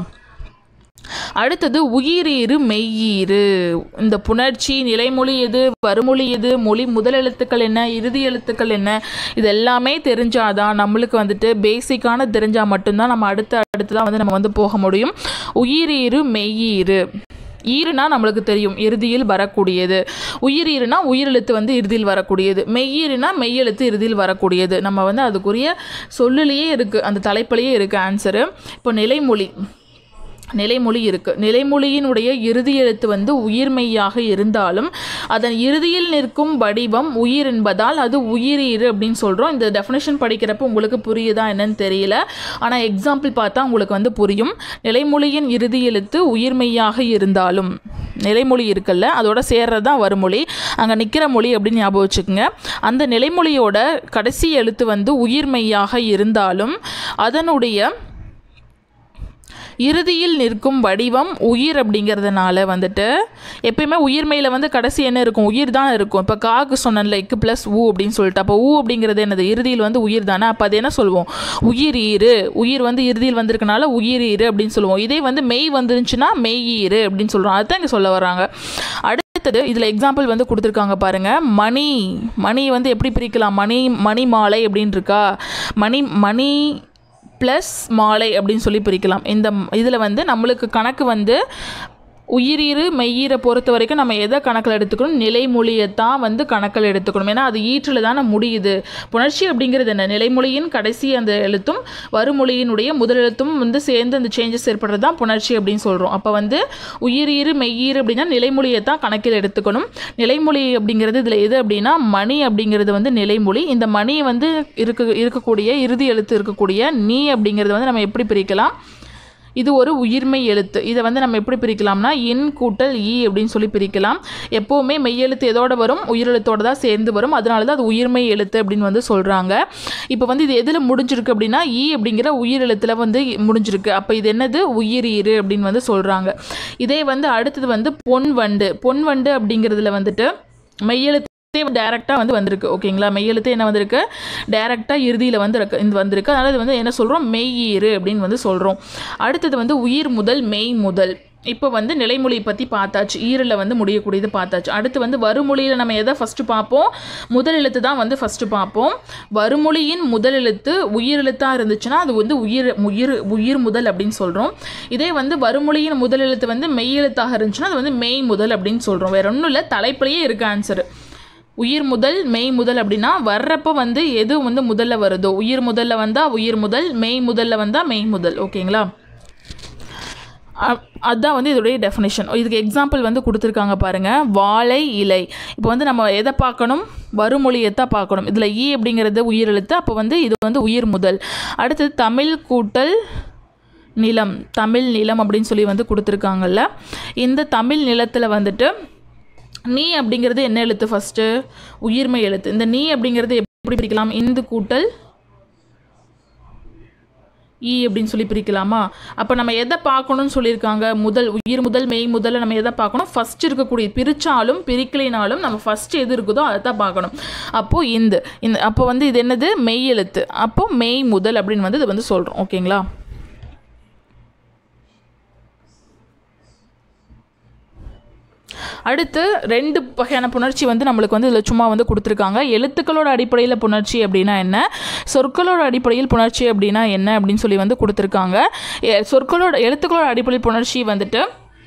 அடுத்தது உயிரீறு மெய்யீறு. இந்த புணர்ச்சி நிலைமொழி எது, வருமொழி எது, மொழி முதல் எழுத்துக்கள் என்ன, இறுதி எழுத்துக்கள் என்ன, இது எல்லாமே தெரிஞ்சாதான் நம்மளுக்கு வந்துட்டு பேசிக்கான தெரிஞ்சால் மட்டும்தான் நம்ம அடுத்த அடுத்ததான் வந்து நம்ம வந்து போக முடியும். உயிரீறு மெய்யீறு. ஈறுனா நம்மளுக்கு தெரியும் இறுதியில் வரக்கூடியது, உயிரீறுனா உயிரெழுத்து வந்து இறுதியில் வரக்கூடியது, மெய்யீறுனா மெய்யெழுத்து இறுதியில் வரக்கூடியது. நம்ம வந்து அதுக்குரிய சொல்லிலேயே இருக்குது, அந்த தலைப்பிலேயே இருக்குது ஆன்சரு. இப்போ நிலைமொழி நிலைமொழி இருக்குது. நிலைமொழியினுடைய இறுதி எழுத்து வந்து உயிர்மெய்யாக இருந்தாலும் அதன் இறுதியில் நிற்கும் வடிவம் உயிர் என்பதால் அது உயிரீறு அப்படின்னு சொல்கிறோம். இந்த டெஃபினேஷன் படிக்கிறப்போ உங்களுக்கு புரியுதா என்னன்னு தெரியல, ஆனால் எக்ஸாம்பிள் பார்த்தா உங்களுக்கு வந்து புரியும். நிலைமொழியின் இறுதி எழுத்து உயிர்மெய்யாக இருந்தாலும், நிலைமொழி இருக்குல்ல அதோட சேர்றது தான் வருமொழி, அங்கே நிற்கிற மொழி அப்படின்னு ஞாபகம் வச்சுக்கோங்க. அந்த நிலைமொழியோட கடைசி எழுத்து வந்து உயிர்மெய்யாக இருந்தாலும் அதனுடைய இறுதியில் நிற்கும் வடிவம் உயிர் அப்படிங்கிறதுனால வந்துட்டு எப்பயுமே உயிர்மையில் வந்து கடைசி என்ன இருக்கும், உயிர் தான் இருக்கும். இப்போ காக்கு சொன்னல இக்கு ப்ளஸ் ஊ அப்படின்னு சொல்லிட்டு, அப்போ ஊ அப்படிங்கிறது என்னது, இறுதியில் வந்து உயிர் தானே, அப்போ அது என்ன சொல்லுவோம், உயிரீறு. உயிர் வந்து இறுதியில் வந்திருக்கனால உயிரீறு அப்படின்னு சொல்லுவோம். இதே வந்து மெய் வந்துருந்துச்சுன்னா மெய்யீறு அப்படின்னு சொல்கிறோம். அதுதான் இங்கே சொல்ல வராங்க. அடுத்தது இதில் எக்ஸாம்பிள் வந்து கொடுத்துருக்காங்க பாருங்கள். மணி. மணி வந்து எப்படி பிரிக்கலாம், மணி மணி மாலை அப்படின்னு இருக்கா, மணி மணி ப்ளஸ் மாலை அப்படின்னு சொல்லி பிரிக்கலாம். இந்த இதில் வந்து நம்மளுக்கு கணக்கு வந்து உயிரீறு மெய்யீரை பொறுத்த வரைக்கும் நம்ம எதை கணக்கில் எடுத்துக்கணும், நிலைமொழியைத்தான் வந்து கணக்கில் எடுத்துக்கணும். ஏன்னா அது ஈற்றில் தானே முடியுது. புணர்ச்சி அப்படிங்கிறது என்ன, நிலைமொழியின் கடைசி அந்த எழுத்தும் வருமொழியினுடைய முதல் எழுத்தும் வந்து சேர்ந்து அந்த சேஞ்சஸ் ஏற்படுறது தான் புணர்ச்சி அப்படின்னு சொல்கிறோம். அப்போ வந்து உயிரீறு மெய்யீறு அப்படின்னா நிலைமொழியைத்தான் கணக்கில் எடுத்துக்கணும். நிலைமொழி அப்படிங்கிறது இதில் எது அப்படின்னா மணி அப்படிங்கிறது வந்து நிலைமொழி. இந்த மணி வந்து இருக்க இருக்கக்கூடிய இறுதி எழுத்து இருக்கக்கூடிய நீ அப்படிங்கிறது வந்து நம்ம எப்படி பிரிக்கலாம், இது ஒரு உயிர்மை எழுத்து. இதை வந்து நம்ம எப்படி பிரிக்கலாம்னா இன் கூட்டல் ஈ அப்படின்னு சொல்லி பிரிக்கலாம். எப்போவுமே மெய்யெழுத்து எதோட வரும், உயிரெழுத்தோடு தான் சேர்ந்து வரும். அதனால தான் அது உயிர்மை எழுத்து அப்படின்னு வந்து சொல்கிறாங்க. இப்போ வந்து இது எதில் முடிஞ்சிருக்கு அப்படின்னா ஈ அப்படிங்கிற உயிரெழுத்தில் வந்து முடிஞ்சிருக்கு. அப்போ இது என்னது, உயிரீறு அப்படின்னு வந்து சொல்கிறாங்க. இதே வந்து அடுத்தது வந்து பொன் வண்டு. பொன் வண்டு அப்படிங்கிறதுல வந்துட்டு மெய்யெழுத்து டேரெக்டாக வந்து வந்திருக்கு. ஓகேங்களா. மெய்யெழுத்து என்ன வந்திருக்கு, டேரெக்டாக இறுதியில் வந்து இந்த வந்திருக்கு. அதனால் இது வந்து என்ன சொல்கிறோம், மெய்யீறு அப்படின்னு வந்து சொல்கிறோம். அடுத்தது வந்து உயிர் முதல் மெய் முதல். இப்போ வந்து நிலைமொழி பற்றி பார்த்தாச்சு, ஈரில் வந்து முடியக்கூடியது பார்த்தாச்சு. அடுத்து வந்து வருமொழியில் நம்ம எதை ஃபஸ்ட்டு பார்ப்போம், முதல் எழுத்து தான் வந்து ஃபஸ்ட்டு பார்ப்போம். வருமொழியின் முதல் எழுத்து உயிர் எழுத்தாக இருந்துச்சுன்னா அது வந்து உயிர் உயிர் உயிர் முதல் அப்படின்னு சொல்கிறோம். இதே வந்து வருமொழியின் முதல் எழுத்து வந்து மெய் எழுத்தாக இருந்துச்சுன்னா அது வந்து மெய் முதல் அப்படின்னு சொல்கிறோம். வேறு ஒன்றும் இல்லை, தலைப்பிலேயே இருக்குது ஆன்சரு. உயிர் முதல் மெய் முதல் அப்படின்னா வர்றப்போ வந்து எது வந்து முதல்ல வருதோ, உயிர் முதல்ல வந்தால் உயிர் முதல், மெய் முதல்ல வந்தால் மெய் முதல். ஓகேங்களா. அதுதான் வந்து இதோடைய டெஃபினேஷன். இதுக்கு எக்ஸாம்பிள் வந்து கொடுத்துருக்காங்க பாருங்கள். வாழை இலை. இப்போ வந்து நம்ம எதை பார்க்கணும், வருமொழியைத்தான் பார்க்கணும். இதில் ஈ அப்படிங்கிறது உயிர் எழுத்து, அப்போ வந்து இது வந்து உயிர் முதல். அடுத்தது தமிழ் கூட்டல் நிலம். தமிழ் நிலம் அப்படின்னு சொல்லி வந்து கொடுத்துருக்காங்கல்ல. இந்த தமிழ் நிலத்தில் வந்துட்டு நீ அப்படிங்கிறது என்ன எழுத்து, ஃபஸ்ட்டு உயிர்மை எழுத்து. இந்த நீ அப்படிங்கிறது எப்படி பிரிக்கலாம், இந்து கூட்டல் ஈ அப்படின்னு சொல்லி பிரிக்கலாமா? அப்போ நம்ம எதை பார்க்கணும்னு சொல்லியிருக்காங்க? முதல் உயிர் முதல் மெய் முதல்ல நம்ம எதை பார்க்கணும்? ஃபஸ்ட் இருக்கக்கூடிய பிரித்தாலும் பிரிக்கலைனாலும் நம்ம ஃபஸ்ட்டு எது இருக்குதோ அதை தான் பார்க்கணும். அப்போது இந்த இந்த அப்போ வந்து இது என்னது? மெய் எழுத்து. அப்போது மெய் முதல் அப்படின்னு வந்து இது வந்து சொல்கிறோம். ஓகேங்களா? அடுத்து ரெண்டு வகையான புணர்ச்சி வந்து நம்மளுக்கு வந்து இதில் சும்மா வந்து கொடுத்துருக்காங்க. எழுத்துக்களோட அடிப்படையில் புணர்ச்சி அப்படின்னா என்ன, சொற்களோட அடிப்படையில் புணர்ச்சி அப்படின்னா என்ன அப்படின்னு சொல்லி வந்து கொடுத்துருக்காங்க. சொற்களோட எழுத்துக்களோட அடிப்படையில் புணர்ச்சி வந்துட்டு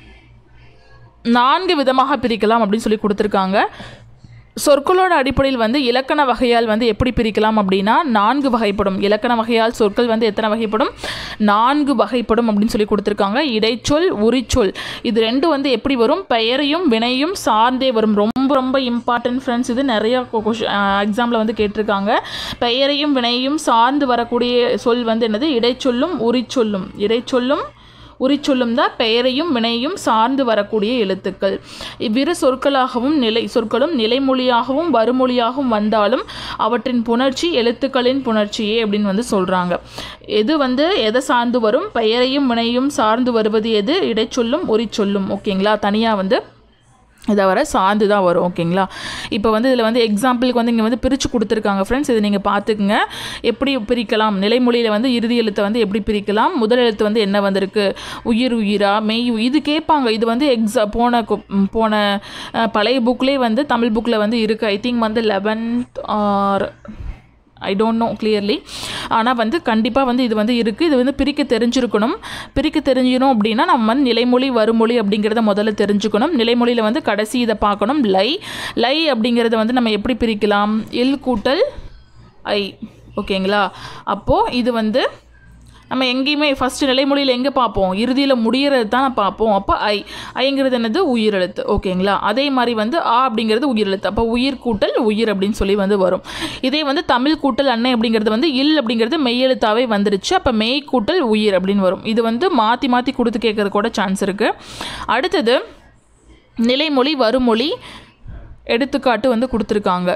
நான்கு விதமாக பிரிக்கலாம் அப்படின்னு சொல்லி கொடுத்துருக்காங்க. சொற்களோட அடிப்படையில் வந்து இலக்கண வகையால் வந்து எப்படி பிரிக்கலாம் அப்படின்னா நான்கு வகைப்படும். இலக்கண வகையால் சொற்கள் வந்து எத்தனை வகைப்படும்? நான்கு வகைப்படும் அப்படின்னு சொல்லி கொடுத்துருக்காங்க. இடைச்சொல், உரிச்சொல், இது ரெண்டும் வந்து எப்படி வரும்? பெயரையும் வினையும் சார்ந்தே வரும். ரொம்ப ரொம்ப இம்பார்ட்டன்ட் ஃப்ரெண்ட்ஸ், இது நிறைய எக்ஸாமில் வந்து கேட்டிருக்காங்க. பெயரையும் வினையும் சார்ந்து வரக்கூடிய சொல் வந்து என்னது? இடைச்சொல்லும் உரிச்சொல்லும். இடைச்சொல்லும் உரிச்சொல்லும் தான் பெயரையும் வினையும் சார்ந்து வரக்கூடிய எழுத்துக்கள். இவ்விரு சொற்களாகவும் நிலை சொற்களும் நிலைமொழியாகவும் வருமொழியாகவும் வந்தாலும் அவற்றின் புணர்ச்சி எழுத்துக்களின் புணர்ச்சியே அப்படின்னு வந்து சொல்கிறாங்க. எது வந்து எதை சார்ந்து வரும்? பெயரையும் வினையும் சார்ந்து வருவது எது? இடைச்சொல்லும் உரிச்சொல்லும். ஓகேங்களா? தனியாக வந்து இதை வர சார்ந்து தான் வரும். ஓகேங்களா? இப்போ வந்து இதில் வந்து எக்ஸாம்பிளுக்கு வந்து இங்கே வந்து பிரித்து கொடுத்துருக்காங்க ஃப்ரெண்ட்ஸ். இது நீங்கள் பார்த்துக்குங்க. எப்படி பிரிக்கலாம்? நிலைமொழியில் வந்து இறுதி எழுத்தை வந்து எப்படி பிரிக்கலாம்? முதல் எழுத்து வந்து என்ன வந்திருக்கு? உயிர் உயிரா மெய்? இது கேட்பாங்க. இது வந்து எக்ஸா போன போன பழைய புக்லேயே வந்து தமிழ் புக்கில் வந்து இருக்குது. ஐ திங்க் வந்து eleventh or I don't know clearly. ஆனால் வந்து கண்டிப்பாக வந்து இது வந்து இருக்குது. இது வந்து பிரிக்க தெரிஞ்சிருக்கணும். பிரிக்க தெரிஞ்சிடும் அப்படின்னா நம்ம வந்து நிலைமொழி வருமொழி அப்படிங்கிறத முதல்ல தெரிஞ்சுக்கணும். நிலைமொழியில் வந்து கடைசி இதை பார்க்கணும். லை லை அப்படிங்கிறத வந்து நம்ம எப்படி பிரிக்கலாம்? இல் கூட்டல் ஐ. ஓகேங்களா? அப்போது இது வந்து நம்ம எங்கேயுமே ஃபஸ்ட்டு நிலைமொழியில் எங்கே பார்ப்போம்? இறுதியில் முடிகிறது தான் பார்ப்போம். அப்போ ஐ ஐங்கிறது என்னது? உயிரெழுத்து. ஓகேங்களா? அதே மாதிரி வந்து ஆ அப்படிங்கிறது உயிரெழுத்து. அப்போ உயிர் கூட்டல் உயிர் அப்படின்னு சொல்லி வந்து வரும். இதே வந்து தமிழ் கூட்டல் அன்னை அப்படிங்கிறது வந்து இல் அப்படிங்கிறது மெய்யெழுத்தாவே வந்துருச்சு. அப்போ மெய் கூட்டல் உயிர் அப்படின்னு வரும். இது வந்து மாற்றி மாற்றி கொடுத்து கேட்கறது கூட சான்ஸ் இருக்குது. அடுத்தது நிலைமொழி வருமொழி எடுத்துக்காட்டு வந்து கொடுத்துருக்காங்க.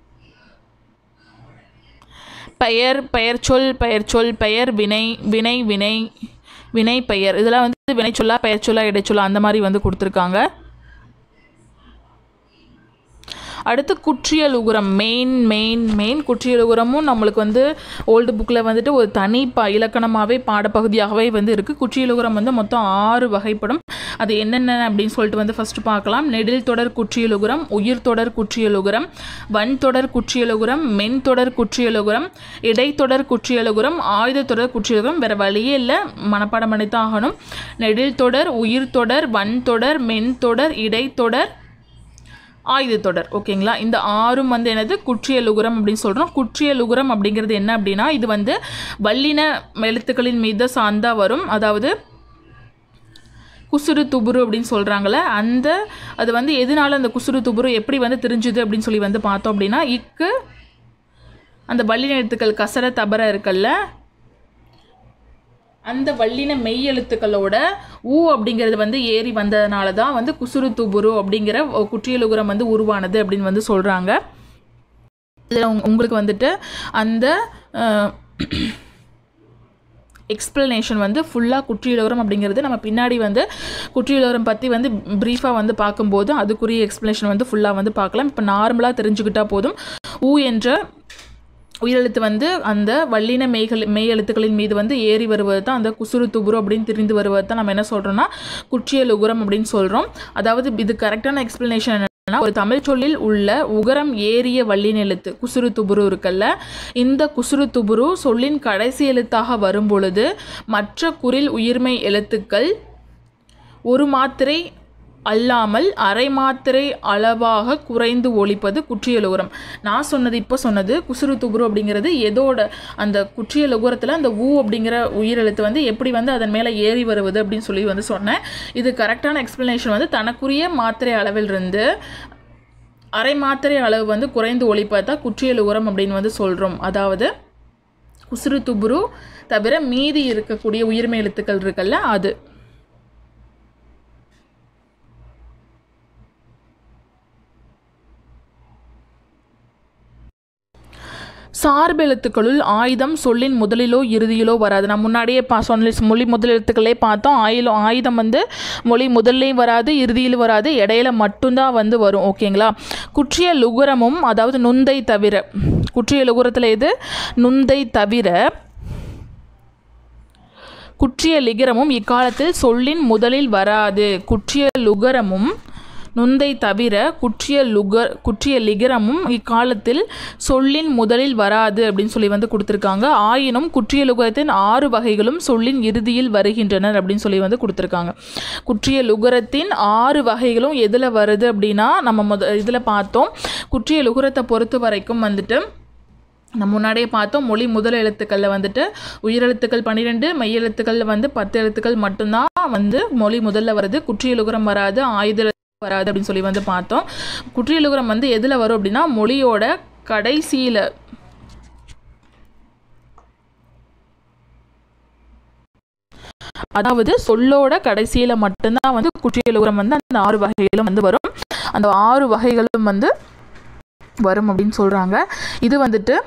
பெயர் பெயர் சொல் பெயர் சொல் பெயர் வினை வினை வினை வினை பெயர், இதெல்லாம் வந்து வினை சொல்லா பெயர் சொல்லா இடைச்சொல்லா அந்த மாதிரி வந்து கொடுத்துருக்காங்க. அடுத்து குற்றியல் உகுரம் மெயின் மெயின் மெயின் குற்றியல் உகுரமும் நம்மளுக்கு வந்து ஓல்டு புக்கில் வந்துட்டு ஒரு தனி ப இலக்கணமாகவே பாடப்பகுதியாகவே வந்து இருக்குது. குற்றியல் உகுரம் வந்து மொத்தம் ஆறு வகைப்படும். அது என்னென்ன அப்படின்னு சொல்லிட்டு வந்து ஃபஸ்ட்டு பார்க்கலாம். நெடில் தொடர் குற்றியல் உகுரம், உயிர் தொடர் குற்றியல் உகுரம், வன் தொடர் குற்றியல் உகுரம், மென் தொடர் குற்றியல் உகுரம், இடைத்தொடர் குற்றியல் உகுரம், ஆயுத தொடர் குற்றியல் உகுரம். வேறு வழியே இல்லை, மனப்பாடம் பண்ணித்தான் ஆகணும். நெடில் தொடர், உயிர் தொடர், வன் தொடர், மென் தொடர், இடைத்தொடர், ஆயுத தொடர். ஓகேங்களா? இந்த ஆறும் வந்து என்னது? குற்றியல் உகுரம் அப்படின்னு சொல்கிறோம். குற்றியல் உகுரம் அப்படிங்கிறது என்ன அப்படின்னா இது வந்து வல்லின எழுத்துக்களின் மீது சார்ந்தா வரும். அதாவது குசுறு துபுரு அப்படின்னு சொல்கிறாங்களே அந்த அது வந்து எதனால அந்த குசுறு துபுரு எப்படி வந்து தெரிஞ்சுது அப்படின்னு சொல்லி வந்து பார்த்தோம் அப்படின்னா இக்கு அந்த வல்லின எழுத்துக்கள் கசர தபர இருக்குல்ல அந்த வல்லின மெய் எழுத்துக்களோட ஊ அப்படிங்கிறது வந்து ஏறி வந்ததுனால தான் வந்து குசுறு துபுரு அப்படிங்கிற குற்றியலுகுரம் வந்து உருவானது அப்படின்னு வந்து சொல்கிறாங்க. இதில் உங்களுக்கு வந்துட்டு அந்த எக்ஸ்பிளனேஷன் வந்து ஃபுல்லாக குற்றியலுகரம் அப்படிங்கிறது நம்ம பின்னாடி வந்து குற்றியலுகரம் பற்றி வந்து ப்ரீஃபாக வந்து பார்க்கும்போது அதுக்குரிய எக்ஸ்பிளனேஷன் வந்து ஃபுல்லாக வந்து பார்க்கலாம். இப்போ நார்மலாக தெரிஞ்சுக்கிட்டால் போதும். ஊ என்ற உயிரெழுத்து வந்து அந்த வல்லின மெய்கள் மெய் எழுத்துக்களின் மீது வந்து ஏறி வருவது தான் அந்த குசுறு துபுரு அப்படின்னு தெரிந்து வருவது தான் நம்ம என்ன சொல்கிறோம்னா குற்றியலுகரம் அப்படின்னு சொல்கிறோம். அதாவது இது கரெக்டான எக்ஸ்பிளனேஷன் என்னன்னா ஒரு தமிழ் சொல்லில் உள்ள உகரம் ஏறிய வல்லின எழுத்து குசுறு துபுரு இருக்குல்ல இந்த குசுறு துபுரு சொல்லின் கடைசி எழுத்தாக வரும் பொழுது மற்ற குறில் உயிர்மை எழுத்துக்கள் ஒரு மாத்திரை அல்லாமல் அரை மாத்திரை அளவாக குறைந்து ஒலிப்பது குற்றியலுகரம். நான் சொன்னது இப்போ சொன்னது குசுறு துபுரு அப்படிங்கிறது எதோட அந்த குற்றியலுகரத்தில் அந்த ஊ அப்படிங்கிற உயிரெழுத்து வந்து எப்படி வந்து அதன் மேலே ஏறி வருவது அப்படின்னு சொல்லி வந்து சொன்னேன். இது கரெக்டான எக்ஸ்பிளனேஷன் வந்து தனக்குரிய மாத்திரை அளவிலிருந்து அரை மாத்திரை அளவு வந்து குறைந்து ஒலிப்பது தான் குற்றியலுகரம் அப்படின்னு வந்து சொல்கிறோம். அதாவது குசுறு துபுரு தவிர மீதி இருக்கக்கூடிய உயிர்மை எழுத்துக்கள் இருக்குல்ல அது. சார்பு எழுத்துக்களுள் ஆயுதம் சொல்லின் முதலிலோ இறுதியிலோ வராது. நான் முன்னாடியே பா சொன்ன மொழி முதல் எழுத்துக்களே பார்த்தோம். ஆயுதம் ஆயுதம் வந்து மொழி முதல்லையும் வராது, இறுதியிலும் வராது, இடையில மட்டும்தான் வந்து வரும். ஓகேங்களா. குற்றிய லுகரமும், அதாவது நுந்தை தவிர, குற்றிய லுகரத்தில் எது நுந்தை தவிர குற்றிய லிகரமும் இக்காலத்தில் சொல்லின் முதலில் வராது. குற்றிய லுகரமும் நுந்தை தவிர குற்றிய லுகர் குற்றிய லிகரமும் இக்காலத்தில் சொல்லின் முதலில் வராது அப்படின்னு சொல்லி வந்து கொடுத்துருக்காங்க. ஆயினும் குற்றிய லுகரத்தின் ஆறு வகைகளும் சொல்லின் இறுதியில் வருகின்றனர் அப்படின்னு சொல்லி வந்து கொடுத்துருக்காங்க. குற்றிய லுகரத்தின் ஆறு வகைகளும் எதில் வருது அப்படின்னா நம்ம முத இதில் பார்த்தோம். குற்றிய லுகரத்தை பொறுத்த வரைக்கும் வந்துட்டு நம்ம முன்னாடியே பார்த்தோம். மொழி முதல் எழுத்துக்களில் வந்துட்டு உயிரெழுத்துக்கள் பன்னிரெண்டு, மெய்யெழுத்துக்களில் வந்து பத்து எழுத்துக்கள் மட்டும்தான் வந்து மொழி முதல்ல வருது. குற்றிய லுகரம் வராது, ஆயுத வராது அப்படின்னு சொல்லி வந்து பார்த்தோம். குற்றிய லுகரம் வந்து எதில் வரும் அப்படின்னா மொழியோட கடைசியில், அதாவது சொல்லோட கடைசியில் மட்டும்தான் வந்து குற்றிய லுகரம் வந்து அந்த ஆறு வகைகளும் வந்து வரும். அந்த ஆறு வகைகளும் வந்து வரும் அப்படின்னு சொல்கிறாங்க. இது வந்துட்டு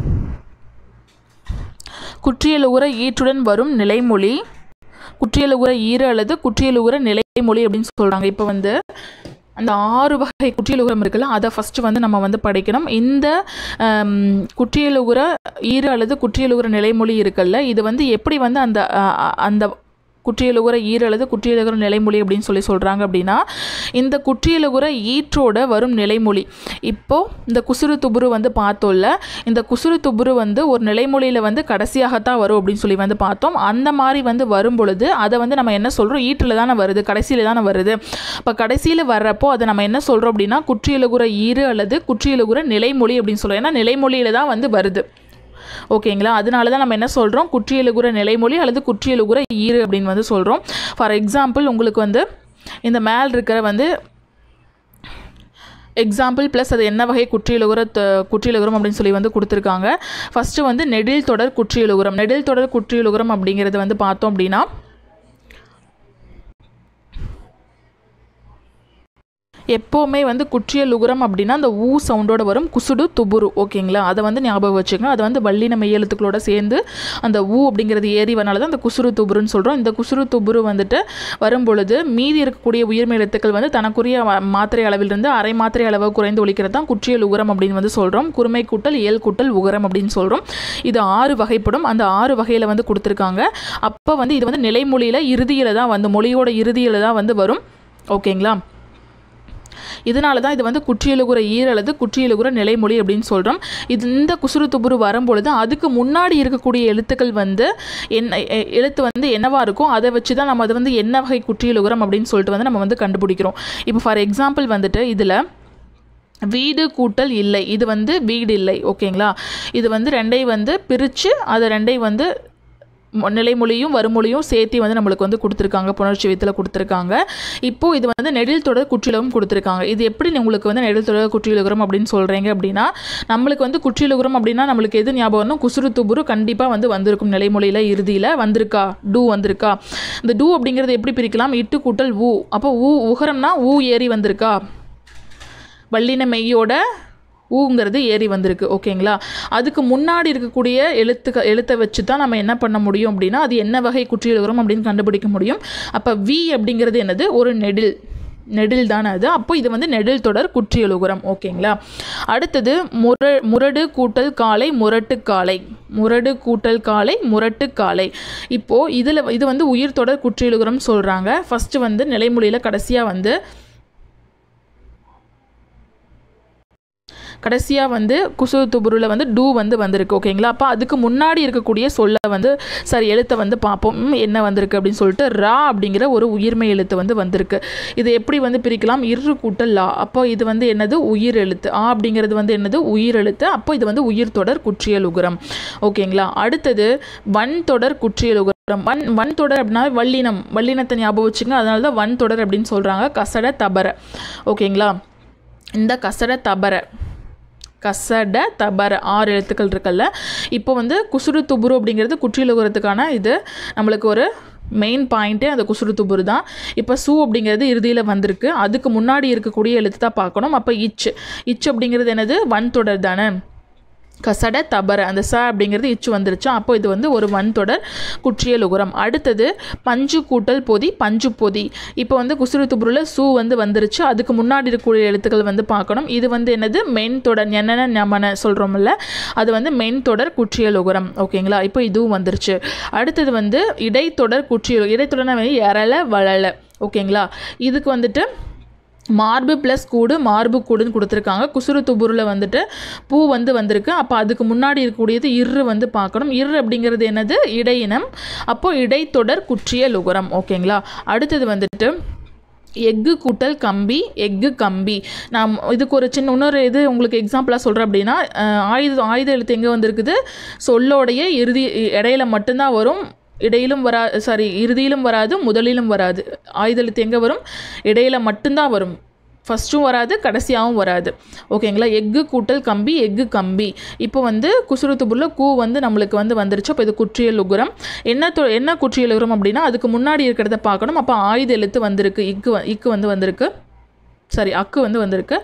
குற்றியலுகுற ஈற்றுடன் வரும் நிலைமொழி, குற்றியலுகுற ஈறு அல்லது குற்றியலுகுற நிலைமொழி அப்படின்னு சொல்கிறாங்க. இப்போ வந்து அந்த ஆறு வகை குற்றியலுகுரம் இருக்குல்ல, அதை ஃபஸ்ட்டு வந்து நம்ம வந்து படிக்கணும். இந்த குற்றியலுகுற ஈறு அல்லது குற்றியலுகுற நிலைமொழி இருக்குல்ல, இது வந்து எப்படி வந்து அந்த அந்த குற்றியலுகுற ஈறு அல்லது குற்றியலுகுற நிலைமொழி அப்படின்னு சொல்லி சொல்கிறாங்க அப்படின்னா, இந்த குற்றியலுகுற ஈற்றோட வரும் நிலைமொழி. இப்போது இந்த குசுறு துபுரு வந்து பார்த்தோம்ல, இந்த குசுறு துபுரு வந்து ஒரு நிலைமொழியில் வந்து கடைசியாகத்தான் வரும் அப்படின்னு சொல்லி வந்து பார்த்தோம். அந்த மாதிரி வந்து வரும் பொழுது அதை வந்து நம்ம என்ன சொல்கிறோம், ஈற்றில் தானே வருது, கடைசியில் தானே வருது. இப்போ கடைசியில் வர்றப்போ அதை நம்ம என்ன சொல்கிறோம் அப்படின்னா குற்றியலுகுற ஈறு அல்லது குற்றியலுகுற நிலைமொழி அப்படின்னு சொல்கிறோம். ஏன்னா நிலைமொழியில் தான் வந்து வருது. ஓகேங்களா. அதனால தான் நம்ம என்ன சொல்கிறோம், குற்றியலுகுற நிலைமொழி அல்லது குற்றியலுகுற ஈறு அப்படின்னு வந்து சொல்கிறோம். ஃபார் எக்ஸாம்பிள் உங்களுக்கு வந்து இந்த மேல் இருக்கிற வந்து எக்ஸாம்பிள் ப்ளஸ் அது என்ன வகை குற்றியலுகுற குற்றியலுகுரம் அப்படின்னு சொல்லி வந்து கொடுத்துருக்காங்க. ஃபஸ்ட்டு வந்து நெடில் தொடர் குற்றியலுகுரம். நெடில் தொடர் குற்றியலுகுரம் அப்படிங்கிறது வந்து பார்த்தோம் அப்படின்னா எப்போவுமே வந்து குற்றியலுகுரம் அப்படின்னா அந்த ஊ சவுண்டோட வரும், குசுடு துபுரு. ஓகேங்களா. அதை வந்து ஞாபகம் வச்சுக்கோங்க. அது வந்து வல்லின மெய்யெழுத்துக்களோட சேர்ந்து அந்த ஊ அப்படிங்கிறது ஏறி வரனால தான் அந்த குசுறு துபுருன்னு சொல்கிறோம். இந்த குசுறு துபுரு வந்துட்டு வரும் பொழுது மீதி இருக்கக்கூடிய உயிர்மை எழுத்துக்கள் வந்து தனக்குரிய மாத்திரை அளவிலிருந்து அரை மாத்திரை அளவு குறைந்து ஒழிக்கிறது தான் குற்றியலுகுரம் அப்படின்னு வந்து சொல்கிறோம். குறுமை கூட்டல் இயல் கூட்டல் உகரம் அப்படின்னு சொல்கிறோம். இது ஆறு வகைப்படும். அந்த ஆறு வகையில் வந்து கொடுத்துருக்காங்க. அப்போ வந்து இது வந்து நிலைமொழியில் இறுதியில் தான் வந்து மொழியோட இறுதியில் தான் வந்து வரும். ஓகேங்களா. இதனால தான் இது வந்து குற்றியலுகுற ஈறு அல்லது குற்றியலுகுற நிலைமொழி அப்படின்னு சொல்கிறோம். இது இந்த குசுறு துபுரு வரும்பொழுது அதுக்கு முன்னாடி இருக்கக்கூடிய எழுத்துக்கள் வந்து என்ன எழுத்து வந்து என்னவா இருக்கும், அதை வச்சு தான் நம்ம அது வந்து என்ன வகை குற்றியலுகுரம் அப்படின்னு சொல்லிட்டு வந்து நம்ம வந்து கண்டுபிடிக்கிறோம். இப்போ ஃபார் எக்ஸாம்பிள் வந்துட்டு இதில் வீடு கூட்டல் இல்லை, இது வந்து வீடு இல்லை. ஓகேங்களா. இது வந்து ரெண்டையும் வந்து பிரித்து அதை ரெண்டையும் வந்து நிலைமொழியும் வருமொழியும் சேர்த்து வந்து நம்மளுக்கு வந்து கொடுத்துருக்காங்க, புணர்ச்சி வித்தில் கொடுத்துருக்காங்க. இப்போது இது வந்து நெடில் தொடர் குற்றியலுகரம் கொடுத்துருக்காங்க. இது எப்படி உங்களுக்கு வந்து நெடில் தொடர் குற்றியலுகரம் அப்படின்னு சொல்கிறீங்க அப்படின்னா, நம்மளுக்கு வந்து குற்றியலுகரம் அப்படின்னா நம்மளுக்கு எது ஞாபகம் வரணும், குசுறு துபுரு கண்டிப்பாக வந்து வந்திருக்கும் நிலைமொழியில் இறுதியில் வந்திருக்கா, டூ வந்திருக்கா. இந்த டூ அப்படிங்கிறது எப்படி பிரிக்கலாம், இட்டு கூட்டல் ஊ. அப்போ ஊ உகரம்னா ஊ ஏறி வந்திருக்கா, வல்லின மெய்யோட ஊங்கிறது ஏறி வந்திருக்கு. ஓகேங்களா. அதுக்கு முன்னாடி இருக்கக்கூடிய எழுத்துக்க எழுத்தை வச்சு தான் நம்ம என்ன பண்ண முடியும் அப்படின்னா அது என்ன வகை குற்றியலுகரம் அப்படின்னு கண்டுபிடிக்க முடியும். அப்போ வி அப்படிங்கிறது என்னது, ஒரு நெடில் நெடில் தானே அது. அப்போ இது வந்து நெடில் தொடர் குற்றியலுகரம். ஓகேங்களா. அடுத்தது முர முரடு கூட்டல் காலை முரட்டு காலை, முரடு கூட்டல் காலை முரட்டு காலை. இப்போது இதில் இது வந்து உயிர் தொடர் குற்றியலுகரம் சொல்கிறாங்க. ஃபஸ்ட்டு வந்து நிலைமொழியில் கடைசியாக வந்து கடைசியாக வந்து குசுறு துபுருவில் வந்து டூ வந்து வந்திருக்கு. ஓகேங்களா. அப்போ அதுக்கு முன்னாடி இருக்கக்கூடிய சொல்ல வந்து சரி எழுத்தை வந்து பார்ப்போம் என்ன வந்திருக்கு அப்படின்னு சொல்லிட்டு ரா அப்படிங்கிற ஒரு உயிர்மை எழுத்து வந்து வந்திருக்கு. இது எப்படி வந்து பிரிக்கலாம், இரு கூட்டல் லா. அப்போ இது வந்து என்னது, உயிர் எழுத்து. ஆ அப்படிங்கிறது வந்து என்னது, உயிர் எழுத்து. அப்போ இது வந்து உயிர் தொடர் குற்றியலுகரம். ஓகேங்களா. அடுத்தது வன் தொடர் குற்றியலுகரம். வன் வன் தொடர் அப்படின்னா வல்லினம், வல்லினத்தை ஞாபகம் வச்சுங்க. அதனால தான் வன் தொடர் அப்படின்னு சொல்கிறாங்க. கசட தபர. ஓகேங்களா. இந்த கசட தபர கசட தபர ஆறு எழுத்துக்கள் இருக்குல்ல. இப்போ வந்து குசுறு துபுரு அப்படிங்கிறது குற்றியலுகரத்துக்கான இது நம்மளுக்கு ஒரு மெயின் பாயிண்ட்டே அந்த குசுறு துபுரு தான். இப்போ சூ அப்படிங்கிறது இறுதியில் வந்திருக்கு. அதுக்கு முன்னாடி இருக்கக்கூடிய எழுத்து தான் பார்க்கணும். அப்போ இச் இச் அப்படிங்கிறது என்னது, வன் தொடர் தானே. கசட தபர அந்த ச அப்படிங்கிறது இச்சு வந்துருச்சு. அப்போ இது வந்து ஒரு வன்தொடர் குற்றியல் உகரம். அடுத்தது பஞ்சு கூட்டல் பொதி பஞ்சு பொதி. இப்போ வந்து குசுறு துபுருல சூ வந்து வந்துருச்சு. அதுக்கு முன்னாடி இருக்கக்கூடிய எழுத்துக்கள் வந்து பார்க்கணும். இது வந்து என்னது மென் தொடர் என்னென்ன ஞமன சொல்கிறோம்ல அது வந்து மென் தொடர் குற்றியல் உகரம். ஓகேங்களா? இப்போ இதுவும் வந்துருச்சு. அடுத்தது வந்து இடைத்தொடர் குற்றியல் இடைத்தொடர்னா வந்து எரல வளல. ஓகேங்களா? இதுக்கு வந்துட்டு மார்பு ப்ளஸ் கூடு மார்பு கூடுன்னு கொடுத்துருக்காங்க. குசுறு துபுரில் வந்துட்டு பூ வந்து வந்திருக்கு. அப்போ அதுக்கு முன்னாடி இருக்கக்கூடியது இரு வந்து பார்க்கணும். இரு அப்படிங்கிறது என்னது இடையினம். அப்போது இடைத்தொடர் குற்றியல் உகரம். ஓகேங்களா? அடுத்தது வந்துட்டு எஃகு கூட்டல் கம்பி எஃகு கம்பி. நான் இதுக்கு ஒரு சின்ன இன்னொரு இது உங்களுக்கு எக்ஸாம்பிளாக சொல்கிறேன். அப்படின்னா ஆயுத ஆயுத எழுத்து எங்கே வந்திருக்குது சொல்லோடைய இறுதி இடையில மட்டும்தான் வரும். இடையிலும் வரா சாரி இறுதியிலும் வராது முதலிலும் வராது. ஆயுத எழுத்து எங்கே வரும் இடையில மட்டும்தான் வரும். ஃபஸ்ட்டும் வராது கடைசியாகவும் வராது. ஓகேங்களா? எஃகு கூட்டல் கம்பி எஃகு கம்பி. இப்போ வந்து குசுறு துபுரில் கூ வந்து நம்மளுக்கு வந்து வந்துருச்சு. அப்போ இது குற்றியல் உகரம். என்ன தொ என்ன குற்றியல் உகரம் அப்படின்னா அதுக்கு முன்னாடி இருக்கிறத பார்க்கணும். அப்போ ஆயுத எழுத்து வந்திருக்கு. இக்கு இக்கு வந்து வந்திருக்கு சாரி அக்கு வந்து வந்திருக்கு.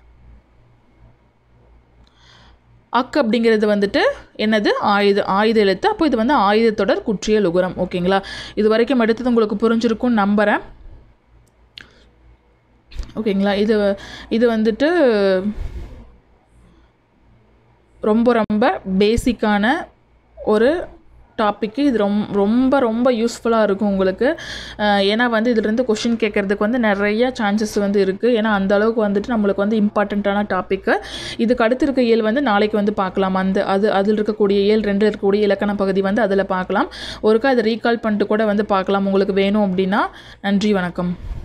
அக்கு அப்படிங்கிறது வந்துட்டு என்னது ஆயுத ஆயுத எழுத்து. அப்போ இது வந்து ஆயுதத்தொடர் குற்றியல் உகரம். ஓகேங்களா? இது வரைக்கும் எடுத்தது உங்களுக்கு புரிஞ்சிருக்கும்னு நம்புகிறேன். ஓகேங்களா? இது இது வந்துட்டு ரொம்ப ரொம்ப பேசிக்கான ஒரு டாப்பிக்கு. இது ரொம்ப ரொம்ப ரொம்ப யூஸ்ஃபுல்லாக இருக்கும் உங்களுக்கு. ஏன்னா வந்து இதிலிருந்து கொஷின் கேட்குறதுக்கு வந்து நிறைய சான்சஸ் வந்து இருக்குது. ஏன்னா அந்த அளவுக்கு வந்துட்டு நம்மளுக்கு வந்து இம்பார்ட்டண்ட்டான டாப்பிக்கு. இதுக்கு அடுத்து இருக்க இயல் வந்து நாளைக்கு வந்து பார்க்கலாம். அந்த அது அதில் இருக்கக்கூடிய இயல் ரெண்டு இருக்கக்கூடிய இலக்கண பகுதி வந்து அதில் பார்க்கலாம். ஒருக்கா அதை ரீகால் பண்ணிட்டு கூட வந்து பார்க்கலாம் உங்களுக்கு வேணும் அப்படின்னா. நன்றி, வணக்கம்.